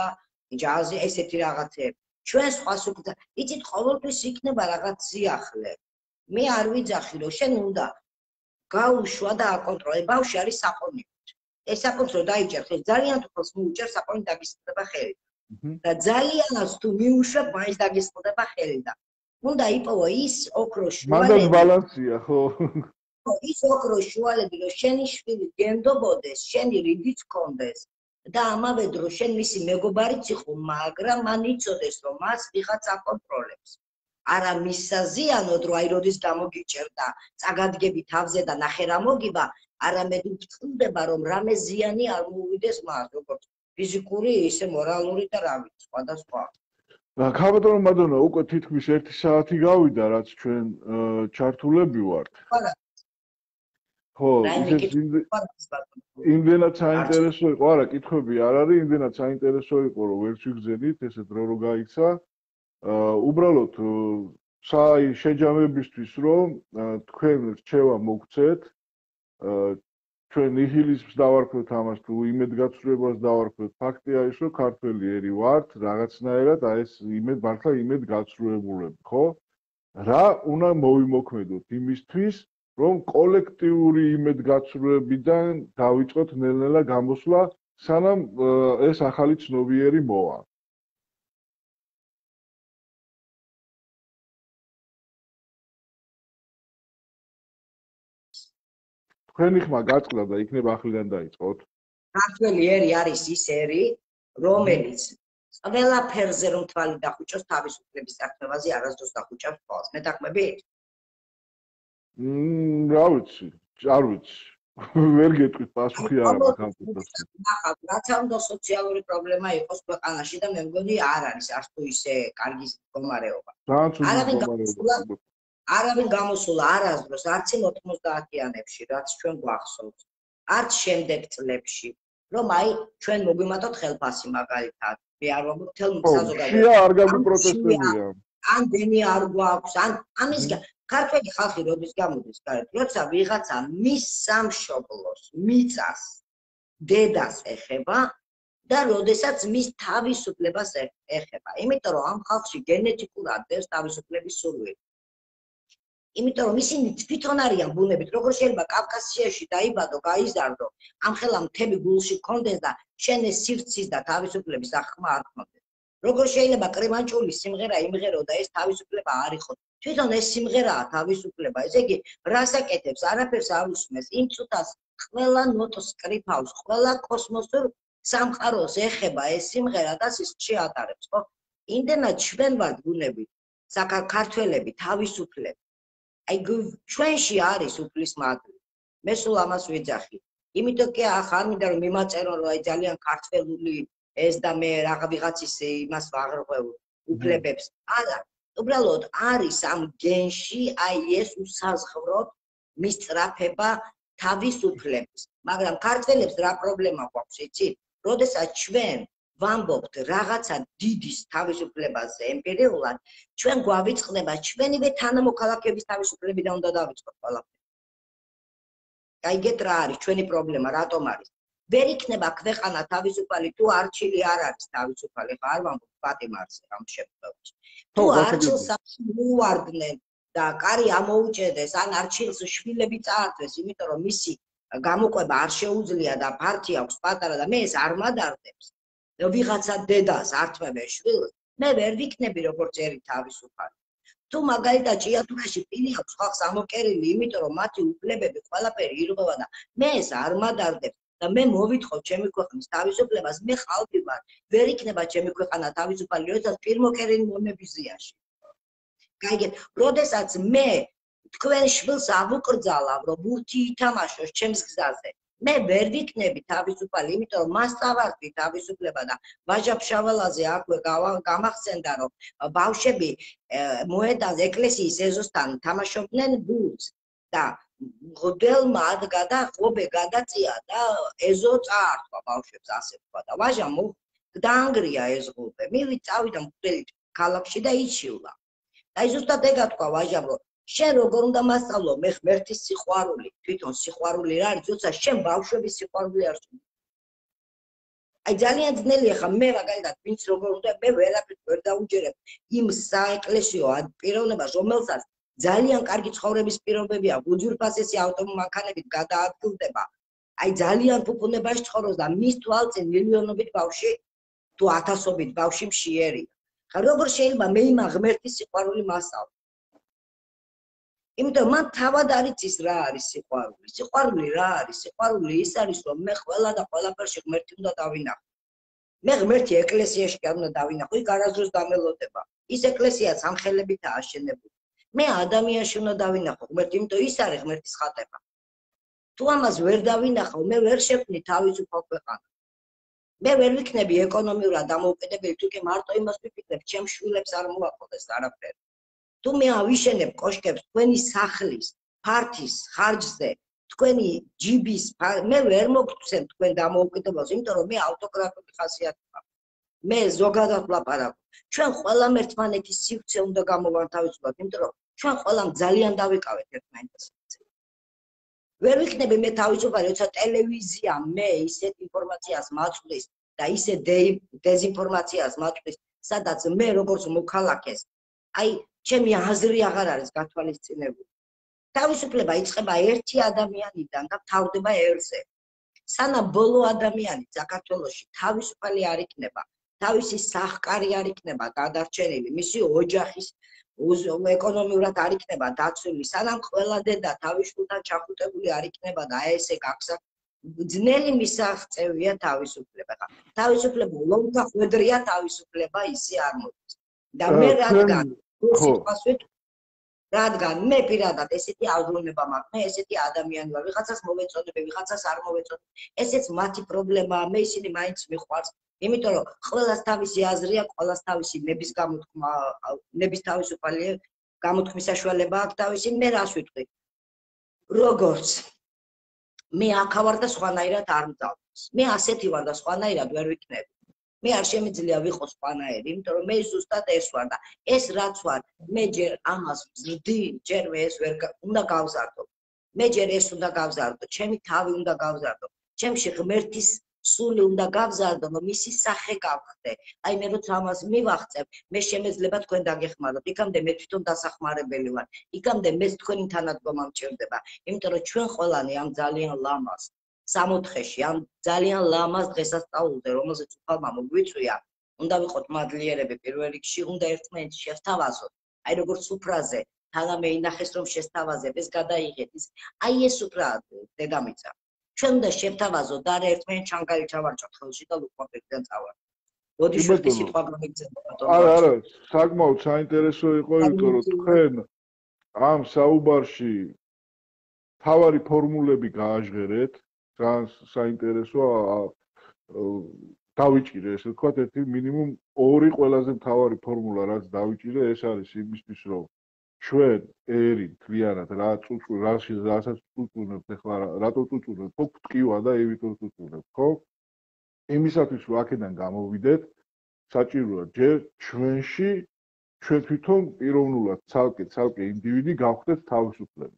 ჯაზი ესეთი რაღაცები. ჩვენ სხვას უკვე იცით ყოველთვის იქნება რაღაც სიახლე. მე არ ვიძახი რომ შენ უნდა გაუშვა და აკონტროლე. ბავშვი არის საყონიოდ. ეს საყონს რომ დაიჭერს, ეს ძალიან თუ ხელს მიუჭერს, საყონი დაგისწყდება ხელი. და ძალიანაც თუ მიუშვებ, მაინც დაგისწყდება ხელი და უნდა იპოვო ის ოქროს შუალები. მანდაც ბალანსია, ხო? ის ოქროს შუალები, რომ შენი შვილი გენდობოდეს, შენი რიგიც გქონდეს და ამავე დროს შენ მისი მეგობარიც იყო, მაგრამ მან იცოდეს, რომ მას ვიღაც აკონტროლებს. არა მისაზიანოდ, რომ აი როდის გამოგიჭერდა, წაგადგები თავზე და ნახე რა მოგიბა, არამედ უთხრდება, რომ რამე ზიანი არ მოუვიდეს მას, როგორც ფიზიკური, ისე მორალური და რა ვიცი, სხვადასხვა. ქალბატონო მადონა, უკვე თითქმის ერთი საათი გავიდა, რაც ჩვენ ჩართულები ვართ. ხო, ისე იმდენად საინტერესო იყო, არა, კითხვები არ არის, იმდენად საინტერესო იყო, რომ ვერ შეგძენით, ესე დრო რო გაიქცა. უბრალოდ საი შეჯამებისთვის, რომ თქვენ რჩევა მოგცეთ, ჩვენ ნიჰილიზმს დავარქვევთ ამას თუ იმედგაცრუებას დავარქვევთ, ფაქტია ის, რომ ქართველი ერი ვართ, რაღაცნაირად აი ეს იმედ მართლა იმედგაცრუებულები, ხო? რა უნდა მოვიმოქმედოთ იმისთვის, რომ კოლექტიური იმედგაცრუებიდან დავიწყოთ ნელ-ნელა გამოსვლა, სანამ ეს ახალი ცნობიერი მოვა. თქვენი ხმა გაწყდა და იქნება ახლიდან დაიწყოთ. ქართველი ერი არის ის ერი, რომელიც ყველაფერზე რომ თვალი დახუჭოს თავისუფლების საქმეზე არასდროს დახუჭავს თვალს. მეტაქმებით? მმ, რა ვიცი, არ ვიცი. ვერ გეტყვით პასუხი არ აქვს ამ თემაზე. ნახავთ, რაც არ უნდა სოციალური პრობლემა იყოს ქვეყანაში და მე მგონი არ არის არც თუ ისე კარგი მდგომარეობა. არავინ გამოსულა არასდროს, არც იმ ოთხმოცდაათიანებში, რაც ჩვენ გვახსოვს, არც შემდეგ წლებში, რომ აი ჩვენ მოგვიმატოთ ხელფასი მაგალითად. მე არ ვამბობ თელ საზოგადოებას. არ გაგიპროტესტებია. ან დენი არ გვაქვს, ან ამის ქართველი ხალხი როდის გამოდის გარეთ, როცა ვიღაცა მის სამშობლოს, მიწას, დედას ეხება და როდესაც მის თავისუფლებას ეხება. იმიტომ რომ ამ ხალხში გენეტიკურად დევს თავისუფლების სურვილი. იმიტომ რომ ისინი თვითონ არიან ბუნებით, როგორ შეიძლება კავკასიაში დაიბადო, გაიზარდო, ამხელა მთები გულში გქონდეს და შენ ეს სივრცის და თავისუფლების აღქმა არ გქონდეს. როგორ შეიძლება კრიმანჭულის სიმღერა იმღერო და ეს თავისუფლება არ იყოს. თვითონ ეს სიმღერაა თავისუფლება. ესე იგი, რას აკეთებს? არაფერს არ უსმენს. იმ წუთას ყველა ნოტს კრიფავს, ყველა კოსმოსურ სამყაროს ეხება ეს სიმღერა და სისხლში ატარებს, ხო? იმდენად ჩვენ ვართ ბუნებით, საქართველები თავისუფლები. აი ჩვენში არის უფლის მადლი. მე სულ ამას ვიძახი. იმიტომ კი ახლა არ მინდა რომ მიმაწერო რომ აი ძალიან ქართველული ეს და მე რაღა ვიღაცის იმას ვაღრღვევ უფლებებს. არა, უბრალოდ არის ამ გენში აი ეს უსაზღვროდ მისწრაფება თავისუფლების. მაგრამ ქართველებს რა პრობლემა გვაქვს, იცით? როდესაც ჩვენ ვამბობთ რაღაცა დიდის თავისუფლებაზე ემპირიულად, ჩვენ გვავიწყდება ჩვენივე თანამოქალაქეების თავისუფლებიდან უნდა დავიწყოთ ყველაფერი. გაიგეთ რა არის ჩვენი პრობლემა, რატომ არის? ვერ იქნება ქვეყანა თავისუფალი თუ არჩილი არ არის თავისუფალი, ხა არ ვამბობ პატიმარზე ამ შემთხვევაში. თუ არჩილს უვარდნენ და კარი ამოუჭედეს, ან არჩილს შვილები წაართვეს, იმიტომ რომ მისი გამოყვება არ შეუძლია და ფართი აქვს პატარა და მე ეს არ მადარდებს. ვიღაცა დედას ართმევენ შვილს, მე ვერ ვიქნები როგორც ერი თავისუფალი. თუ მაგალითად ჭიათურაში პირი აქვს ხალხს ამოკერილი, იმიტომ რომ მათი უფლებები ყველაფერი ირღვევა და მე ეს არ მადარდებს და მე მოვითხოვ ჩემი ქვეყნის თავისუფლებას, მე ხალხი ვარ, ვერ იქნება ჩემი ქვეყანა თავისუფალი, როდესაც პირმოკერილი მონების ზიაში. გაიგეთ, როდესაც მე თქვენ შვილს ავუკრძალავ, რომ ბურთი ითამაშოს ჩემს გზაზე, მე ვერ ვიქნები თავისუფალი, იმიტომ რომ მას წავარდი თავისუფლება და ვაჟა-ფშაველაზე აქვე გამახსენდა, რომ ბავშვები მოედანზე ეკლესიის ეზოსთან თამაშობდნენ ბურთს და მღვდელმა ადგა და ღობე გადაწია და ეზო წაართვა ბავშვებს, ასე თქვა და ვაჟამ დაანგრია ეს ღობე. მივით წავიდა მღვდელი ქალაქში და იჩივლა. და ზუსტად ეგ თქვა ვაჟამ, რომ შენ როგორ უნდა მასწავლო მე ღმერთის სიყვარული, თვითონ სიყვარული რა არის, როცა შენ ბავშვების სიყვარული არ აი ძალიან ძნელია ხა მე მაგალითად ვინც როგორ უნდა მე ვერაფერს ვერ დაუჯერებ იმ საეკლესიო პიროვნებას რომელსაც ძალიან კარგი ცხოვრების პირობები აქვს უძვირფასესი ავტომანქანებით გადაადგილდება აი ძალიან ფუფუნებაში ცხოვრობს და მის თვალწინ მილიონობით ბავშვი თუ ათასობით ბავშვი მშიერია ხა როგორ შეიძლება მე იმ ღმერთის სიყვარული მასწავლო იმიტომ მან თავად არ იცის რა არის სიყვარული სიყვარული რა არის სიყვარული ის არის რომ მე ყველა და ყველაფერში ღმერთი უნდა დავინახო მე ღმერთი ეკლესიაში კი არ უნდა დავინახო იქ არასდროს დამელოდება ის ეკლესიაც ამხელებითაა აშენებული მე ადამიანში უნდა დავინახო ღმერთი იმიტომ ის არის ღმერთის ხატება თუ ამას ვერ დავინახავ მე ვერ შევქმნი თავისუფალ ქვეყანას მე ვერ ვიქნები ეკონომიურად დამოუკიდებელი თუ კი მარტო იმას ვიფიქრებ ჩემს შვილებს არ მოვაყოლეს არაფერი თუ მე ავიშენებ კოშკებს თქვენი სახლის ფართის ხარჯზე თქვენი ჯიბის მე ვერ მოგცემ თქვენ დამოუკიდებლობას იმიტომ რომ მე ავტოკრატიული ხასიათი მაქვს მე ზოგადად ვლაპარაკობ ჩვენ ყველამ ერთმანეთის სივრცე უნდა გამოვართ თავისუფლად იმიტომ რომ ჩვენ ყველამ ძალიან დავიკავეთ ერთმანეთის სივრცე ვერ ვიქნები მე თავისუფალი როცა ტელევიზია მე ისეთ ინფორმაციას მაწვდის და ისე დეზინფორმაციას მაწვდის სადაც მე როგორც მოქალაქეს აი ჩემი აზრი აღარ არის გათვალისწინებული თავისუფლება იწყება ერთი ადამიანიდან და თავდება ერთზე სანამ ბოლო ადამიანი საქართველოში თავისუფალი არ იქნება თავისი სახკარი არ იქნება გადარჩენილი მისი ოჯახის ეკონომიურად არ იქნება დაცული სანამ ყველა დედა თავის შვილთან ჩახუტებული არ იქნება და აი ესე გახსა ძნელი მისაღწევია თავისუფლება თავისუფლება ლომთა ხვედრია თავისუფლება ისე არ მოდის და მე რადგან რადგან მე პირადად ესეთი აზროვნება მაქვს მე ესეთი ადამიანი ვარ ვიღაცას მოვეწონებ ვიღაცას არ მოვეწონებ ესეც მათი პრობლემაა მე ისინი მაინც მიყვარს იმიტომ რომ ყველას თავისი აზრი აქვს ყველას თავისი ნების გამოთქმა ნების თავისუფალი გამოთქმის საშუალება აქვს თავისი მე რას ვიტყვი როგორც მე აქ ვარ და სხვანაირად არ მძალს მე ასეთი ვარ და სხვანაირად ვერ ვიქნები მე არ შემიძლია ვიყო სხვანაირი იმიტომ რომ მე ზუსტად ეს ვარ და ეს რაც ვარ მე ჯერ ამას ვზრდი ჯერ მე ეს ვერ უნდა გავზარდო მე ჯერ ეს უნდა გავზარდო ჩემი თავი უნდა გავზარდო ჩემში ღმერთის სული უნდა გავზარდო რომ მისი სახე გავხდე აი მე როცა ამას მივახცებ მე შემეძლება თქვენ დაგეხმაროთ იქამდე მე თვითონ დასახმარებელი ვარ იქამდე მეც თქვენი თანადგომა მჭირდება იმიტომ რომ ჩვენ ყველანი ამ ძალიან ლამას სამოთხეში ამ ძალიან ლამას დღესასწაულზე რომელზეც უფალმა მოგვიწვია უნდა ვიყოთ მადლიერები პირველ რიგში უნდა ერთმანეთს შევთავაზოთ აი როგორც უფრაზე თანამე ინახეს რომ შესთავაზებ ეს გადაიღეთ ის აი ეს უფრა დედამიწა ჩვენ უნდა შევთავაზოთ და არა ერთმანეთს ჩანგარი ჩავარჭოთ ხელში და ლუკმობებიდან წავარდოთ ბოდიშვილი სიტყვა გამიგზავნა არა არა საკმაოდ საინტერესო იყო იმიტომ რომ თქვენ ამ საუბარში თავარი ფორმულები გააჟღერეთ ძალიან საინტერესოა დავიჭირე ესე ვთქვათ ერთი მინიმუმ ორი ყველაზე მთავარი ფორმულა რაც დავიჭირე ეს არის იმისთვის რომ ჩვენ ერი თლიანად რა წუწუ რასაც წუწუნებთ ახლა რატო წუწუნებთ ხო ტკივა და ევიტო წუწუნებთ ხო იმისათვის რომ აქედან გამოვიდეთ საჭიროა ჯერ ჩვენში ჩვენ თვითონ პიროვნულად ცალკე ცალკე ინდივიდი გავხდეთ თავისუფლები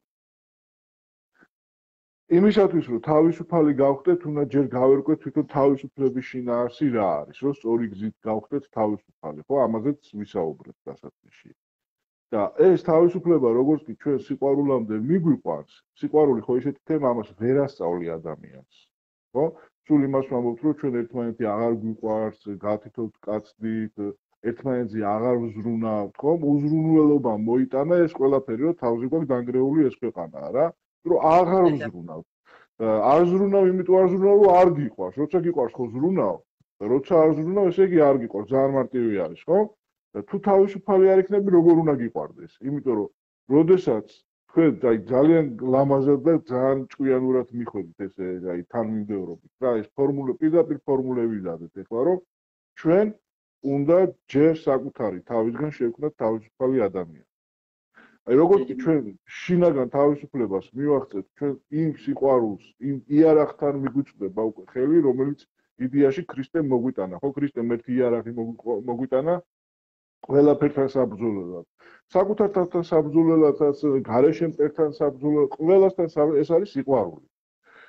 იმისათვის რომ თავისუფალი გავხდეთ უნდა ჯერ გავერკვეთ თვითონ თავისუფლების შინაარსი რა არის რომ სწორი გზით გავხდეთ თავისუფალი ხო ამაზეც ვისაუბრეთ დასაწყისში და ეს თავისუფლება როგორც კი ჩვენ სიყვარულამდე მიგვიყვანს სიყვარული ხო ისეთი თემა ამას ვერ ასწავლი ადამიანს ხო სულ იმას ვამბობთ რომ ჩვენ ერთმანეთი აღარ გვიყვარს გათითოთ კაცდით ერთმანეთზე აღარ ვზრუნავთ ხო უზრუნველობა მოიტანა ეს ყველაფერი რომ თავზე გვაქვს დანგრეული ეს ქვეყანა რა რომ აღარ ვზრუნავ. არ ზრუნავ, იმიტომ არ ზრუნავ, რომ არ გიყვარს. როცა გიყვარს, ხო ზრუნავ. როცა არ ზრუნავ, ესე იგი არ გიყვარს. ძალიან მარტივი არის, ხო? თუ თავისუფალი არ იქნები, როგორ უნდა გიყვარდეს? იმიტომ რომ როდესაც თქვენ აი ძალიან ლამაზად და ძალიან ჭკვიანურად მიხვედით ესე აი თანმიმდევრობით. რა ეს ფორმულე პირდაპირ ფორმულები დადეთ ეხლა რომ ჩვენ უნდა ჯერ საკუთარი თავისგან შევქმნათ თავისუფალი ადამიანი. აი როგორც ჩვენ შინაგან თავისუფლებას მივახცეთ ჩვენ იმ სიყვარულს იმ იარაღთან მიგვიწვდება უკვე ხელი რომელიც იდეაში ქრისტემ მოგვიტანა ხო ქრისტემ ერთი იარაღი მოგვიტანა ყველაფერთან საბრძოლველად საკუთარ თავთან საბრძოლველადაც გარეშე მტერთან საბრძოლველად ყველასთან ეს არის სიყვარული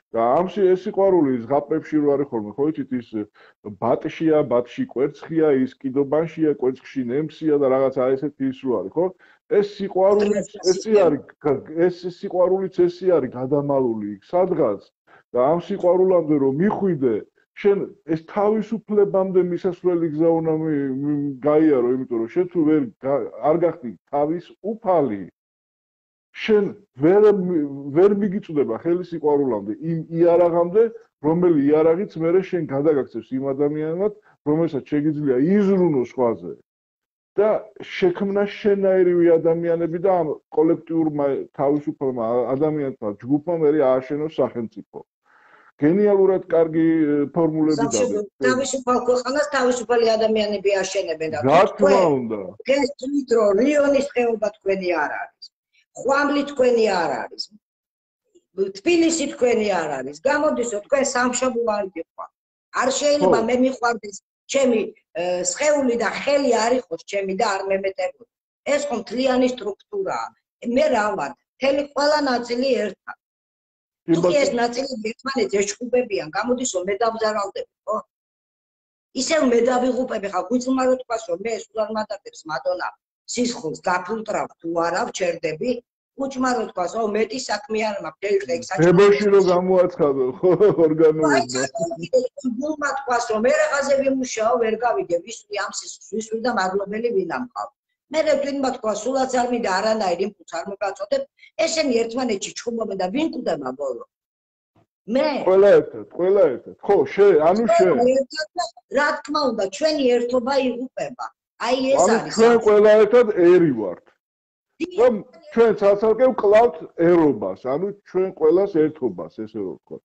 და ამ ეს სიყვარული ზღაპებში რო არის ხოლმე, ხო იცით ის ბატშია, ბატში კვერცხია, ის კიდობანშია, კვერცხში ნემსია და რაღაცა ესეთი ის რო არის, ხო? ეს სიყვარულიც ესე არის, ეს სიყვარულიც ესე არის გადამალული იქ სადღაც და ამ სიყვარულამდე რომ მიხვიდე, შენ ეს თავისუფლებამდე მისასვლელი გზა უნდა გაიარო, იმიტომ რომ შენ თუ ვერ არ გახდი თავისუფალი შენ ვერ ვერ მიგიწვდება ხელი სიყვარულამდე იმ იარაღამდე, რომელი იარაღიც მერე შენ გადაგაქცევს იმ ადამიანად, რომელსაც შეგიძლია იზრუნო სხვაზე. და შექმნა შენაირივი ადამიანები და ამ კოლექტიურმა თავისუფალმა ადამიანთა ჯგუფმა მერე ააშენოს სახელმწიფო. გენიალურად კარგი ფორმულები დადეს. თავისუფალ ქვეყანას თავისუფალი ადამიანები აშენებენ და რა თქმა უნდა. ეს თვითო რიონის ხეობა თქვენი არ არის. ხვამლი თქვენი არ არის. თბილისი თქვენი არ არის. გამოდისო თქვენ სამშობლო არ გიყვართ. არ შეიძლება მე მიყვარდეს ჩემი სხეული და ხელი არ იყოს ჩემი და არ მემეტებოდი. ეს ხომ მთლიანი სტრუქტურაა. მე რა ვარ? მთელი ყველა ნაწილი ერთად. თუ ეს ნაწილები ერთმანეთს ეშხუბებიან, გამოდისო მე დავზარავდები, ხო? ისევ მე დავიღუპები ხა გვიწმარო თქვას რომ მე სულ არ მატარებს მადონა სისხლს გაფულტრავ თუ არა ვჩერდები უჭმარო თქვას ო მეტი საქმე არ მაქვს დეი ხე საჭირო დებოში რომ გამოაცხადო ხო ორგანოებმა გულმა თქვას რომ მე რაღაცე ვიმუშაო ვერ გავიგე ვისვი ამ სისხლს ვისვი და მადლობელი ვინ ამყავ მე რეგინმა თქვა სულაც არ მინდა არანაირ იმპულს არ მოგაწოდებ ესენი ერთმანეთში ჩხუბობენ და ვინ კვდება ბოლო მე ყველა ერთად ყველა ერთად ხო შე ანუ შე რა თქმა უნდა ჩვენი ერთობა იღუპება აი ეს არის ჩვენ ყველა ერთად ერი ვართ რომ ჩვენ ცალ-ცალკე ვკლავთ ერობას ანუ ჩვენ ყველას ერთობას ესე რომ ვთქვა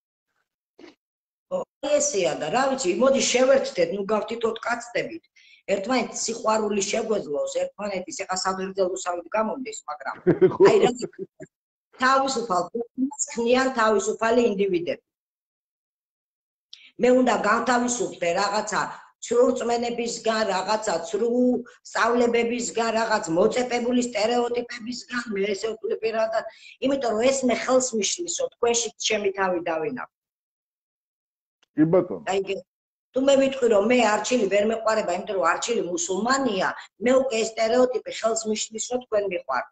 ესეა და რა ვიცი მოდი შევერთდეთ ნუ გავთითოთ კაცდებით ერთმანეთის სიყვარული შეგვეძლოს ერთმანეთის ეხა საბერძნულსავით გამომდის მაგრამ აი რა თავისუფალ ქვეყნას ქმნიან თავისუფალი ინდივიდები მე უნდა განთავისუფლდე რაღაცა ცრურწმენებისგან რაღაცა ცრუ სწავლებებისგან რაღაც მოწეპებული სტერეოტიპებისგან მე ესე ვთვლი პირადად იმიტომ რომ ეს მე ხელს მიშლისო თქვენში ჩემი თავი დავინახო კი ბატონო აი თუ მე ვიტყვი რომ მე არჩილი ვერ მეყარება იმიტომ რომ არჩილი მუსულმანია მე უკვე ეს სტერეოტიპი ხელს მიშლის რომ თქვენ მიყვართ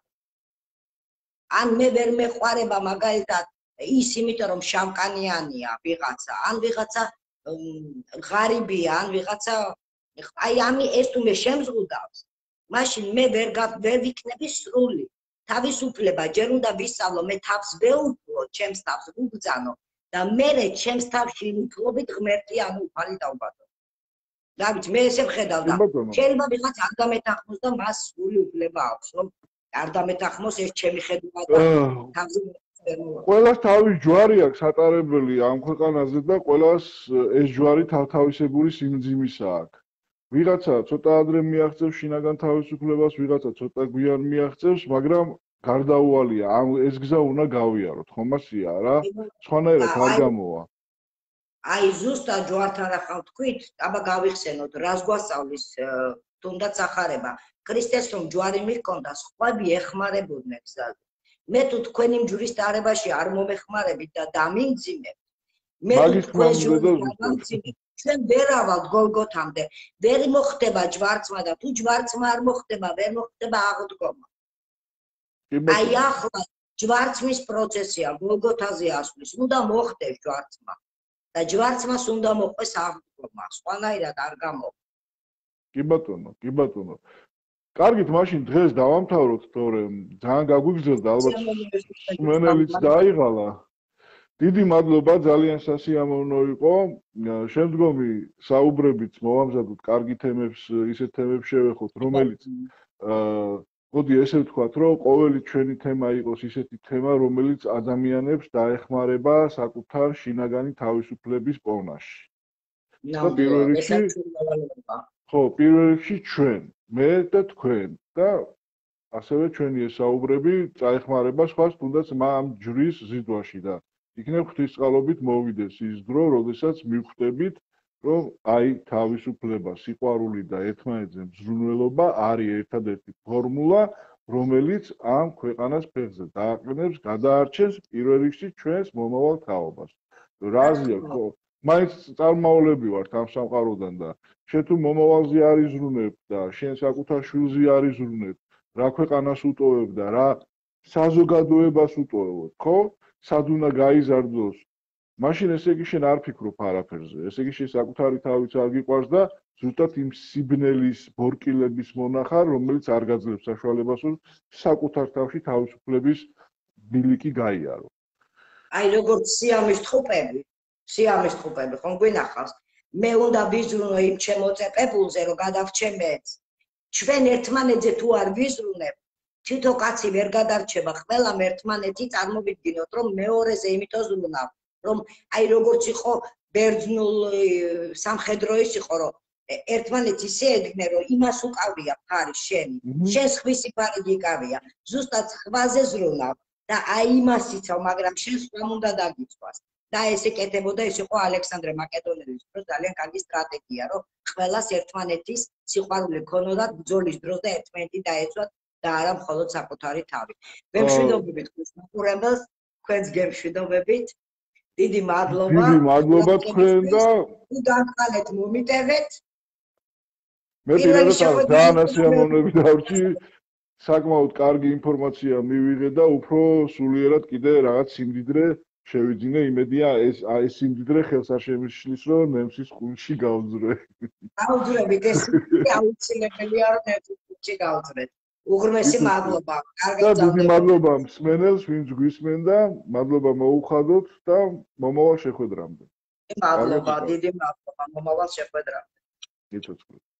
ან მე ვერ მეყარება მაგალითად ის იმიტომ რომ შავკანიანია ვიღაცა ან ვიღაცა ღარიბია ან ვიღაცა აი ამი ეს თუ მე შემზღუდავს მაშინ მე ვერ ვერ ვიქნები სრული თავისუფლება ჯერ უნდა ვისწავლო მე თავს ვეუფლო ჩემს თავს ვუბძანო და მე ჩემს თავში მფლობით ღმერთი ან უფალი დავბადო და ვიცი მე ესე ვხედავ და შეიძლება ვიღაც არ დამეთანხმოს და მას სრული უფლება აქვს რომ არ დამეთანხმოს ეს ჩემი ხედვა და თავზე ყველას თავის ჯვარი აქვს ატარებელი ამ ქვეყანაზე და ყველას ეს ჯვარი თავთავისებური სიმძიმისა აქვს. ვიღაცა ცოტა ადრე მიაღწევს შინაგან თავისუფლებას, ვიღაცა ცოტა გვიან მიაღწევს, მაგრამ გარდაუვალია. ამ ეს გზა უნდა გავიაროთ, ხომ ასია რა? სხვანაირად არ გამოვა. აი ზუსტად ჯვართან ახალ თქვით, აბა გავიხსენოთ, რას გვასწავლის თუნდაც ახარება. ქრისტეს რომ ჯვარი მიქონდა, სხვები ეხმარებოდნენ გზაზე. მე თუ თქვენი მჯვრის დარებაში არ მომეხმარებით და დამიმძიმებთ მე თუ თქვენ შევამძიმებთ ჩვენ ვერავალთ გოლგოთამდე ვერ მოხდება ჯვარცმა და თუ ჯვარცმა არ მოხდება ვერ მოხდება აღდგომა აი ახლა ჯვარცმის პროცესია გოლგოთაზე ასვლის უნდა მოხდეს ჯვარცმა და ჯვარცმას უნდა მოყვეს აღდგომა სხვანაირად არ გამოვა კი ბატონო კი ბატონო კარგით, მაშინ დღეს დავამთავროთ, თორემ ძალიან გაგვიგრძელდა ალბათ სმენელიც დაიღალა. დიდი მადლობა, ძალიან სასიამოვნო იყო. შემდგომი საუბრებით მოვამზადოთ კარგი თემებს, ისეთ თემებს შევეხოთ, რომელიც აა მოდი ესე ვთქვათ, რომ ყოველი ჩვენი თემა იყოს ისეთი თემა, რომელიც ადამიანებს დაეხმარება საკუთარ შინაგანი თავისუფლების პოვნაში. და პირველ რიგში ხო, პირველ რიგში ჩვენ მე და თქვენ და ასევე ჩვენი ესაუბრები წაეხმარება სხვას თუნდაც ამ ჯვრის ზიდვაში და იქნებ ღვთისწყალობით მოვიდეს ის დრო, როდესაც მივხვდებით, რომ აი თავისუფლება, სიყვარული და ერთმანეთზე მზრუნველობა არის ერთადერთი ფორმულა, რომელიც ამ ქვეყანას ფეხზე დააყენებს, გადაარჩენს პირველ რიგში ჩვენს მომავალ თაობას. რაზეა ხო? მაინც წარმავლები ვართ ამ სამყაროდან და შენ თუ მომავალზე არ იზრუნებ და შენ საკუთარ შვილზე არ იზრუნებ, რა ქვეყანას უტოვებ და რა საზოგადოებას უტოვებ, ხო? სად უნდა გაიზარდოს? მაშინ ესე იგი შენ არ ფიქრობ არაფერზე. ესე იგი შენ საკუთარი თავიც არ გიყვარს და ზუსტად იმ სიბნელის, ბორკილების მონახარ, რომელიც არ გაძლევს საშუალებას, რომ საკუთარ თავში თავისუფლების ბილიკი გაიარო. აი როგორც სიამის ტყუპები, სიამის ტყუპები, ხომ გვინახავს? მე უნდა ვიზრუნო იმ ჩემოწეპებულზე, რომ გადავჩემეთ. ჩვენ ერთმანეთზე თუ არ ვიზრუნებ, თვითონ კაცი ვერ გადარჩება, ყველამ ერთმანეთი წარმოვიდგინოთ, რომ მეორეზე იმიტომ ზრუნავ, რომ აი როგორც იყო ბერძნულ სამხედროის იყო, რომ ერთმანეთი ისე ედგნენ, რომ იმას უკავია ფარი შენი, შენს ხვისი ფარი გიკავია, ზუსტად ხვაზე ზრუნავ და აი იმას იცავ, მაგრამ შენ სვამ უნდა დაგიცვას. და ეს ეკეთებოდა, ეს იყო ალექსანდრე მაკედონელის დროს ძალიან კარგი სტრატეგია, რომ ყველას ერთმანეთის სიყვარული ქონოდათ ბრძოლის დროს და ერთმანეთი დაეცვათ და არა მხოლოდ საკუთარი თავი. გემშვიდობებით ხურებელს, თქვენს გემშვიდობებით. დიდი მადლობა. დიდი მადლობა თქვენ და თუ განყალეთ მომიტევეთ. მე პირადად ძალიან ასიამოვნები დავრჩი. საკმაოდ კარგი ინფორმაცია მივიღე და უფრო სულიერად კიდე რაღაც სიმდიდრე შევიძინე, იმედია ეს ეს სიმდიდრე ხელს არ შემიშლის, რომ ნემსის ყუნჩი გავძრე. გავძრებით, ეს აუცილებელია, რომ ნემსის ყუნჩი გავძრეთ. უღრმესი მადლობა. კარგად და დიდი მადლობა მსმენელს, ვინც გვისმენდა, მადლობა მოუხადოთ და მომავალ შეხვედრამდე. მადლობა, დიდი მადლობა მომავალ შეხვედრამდე. გიცოცხლეთ.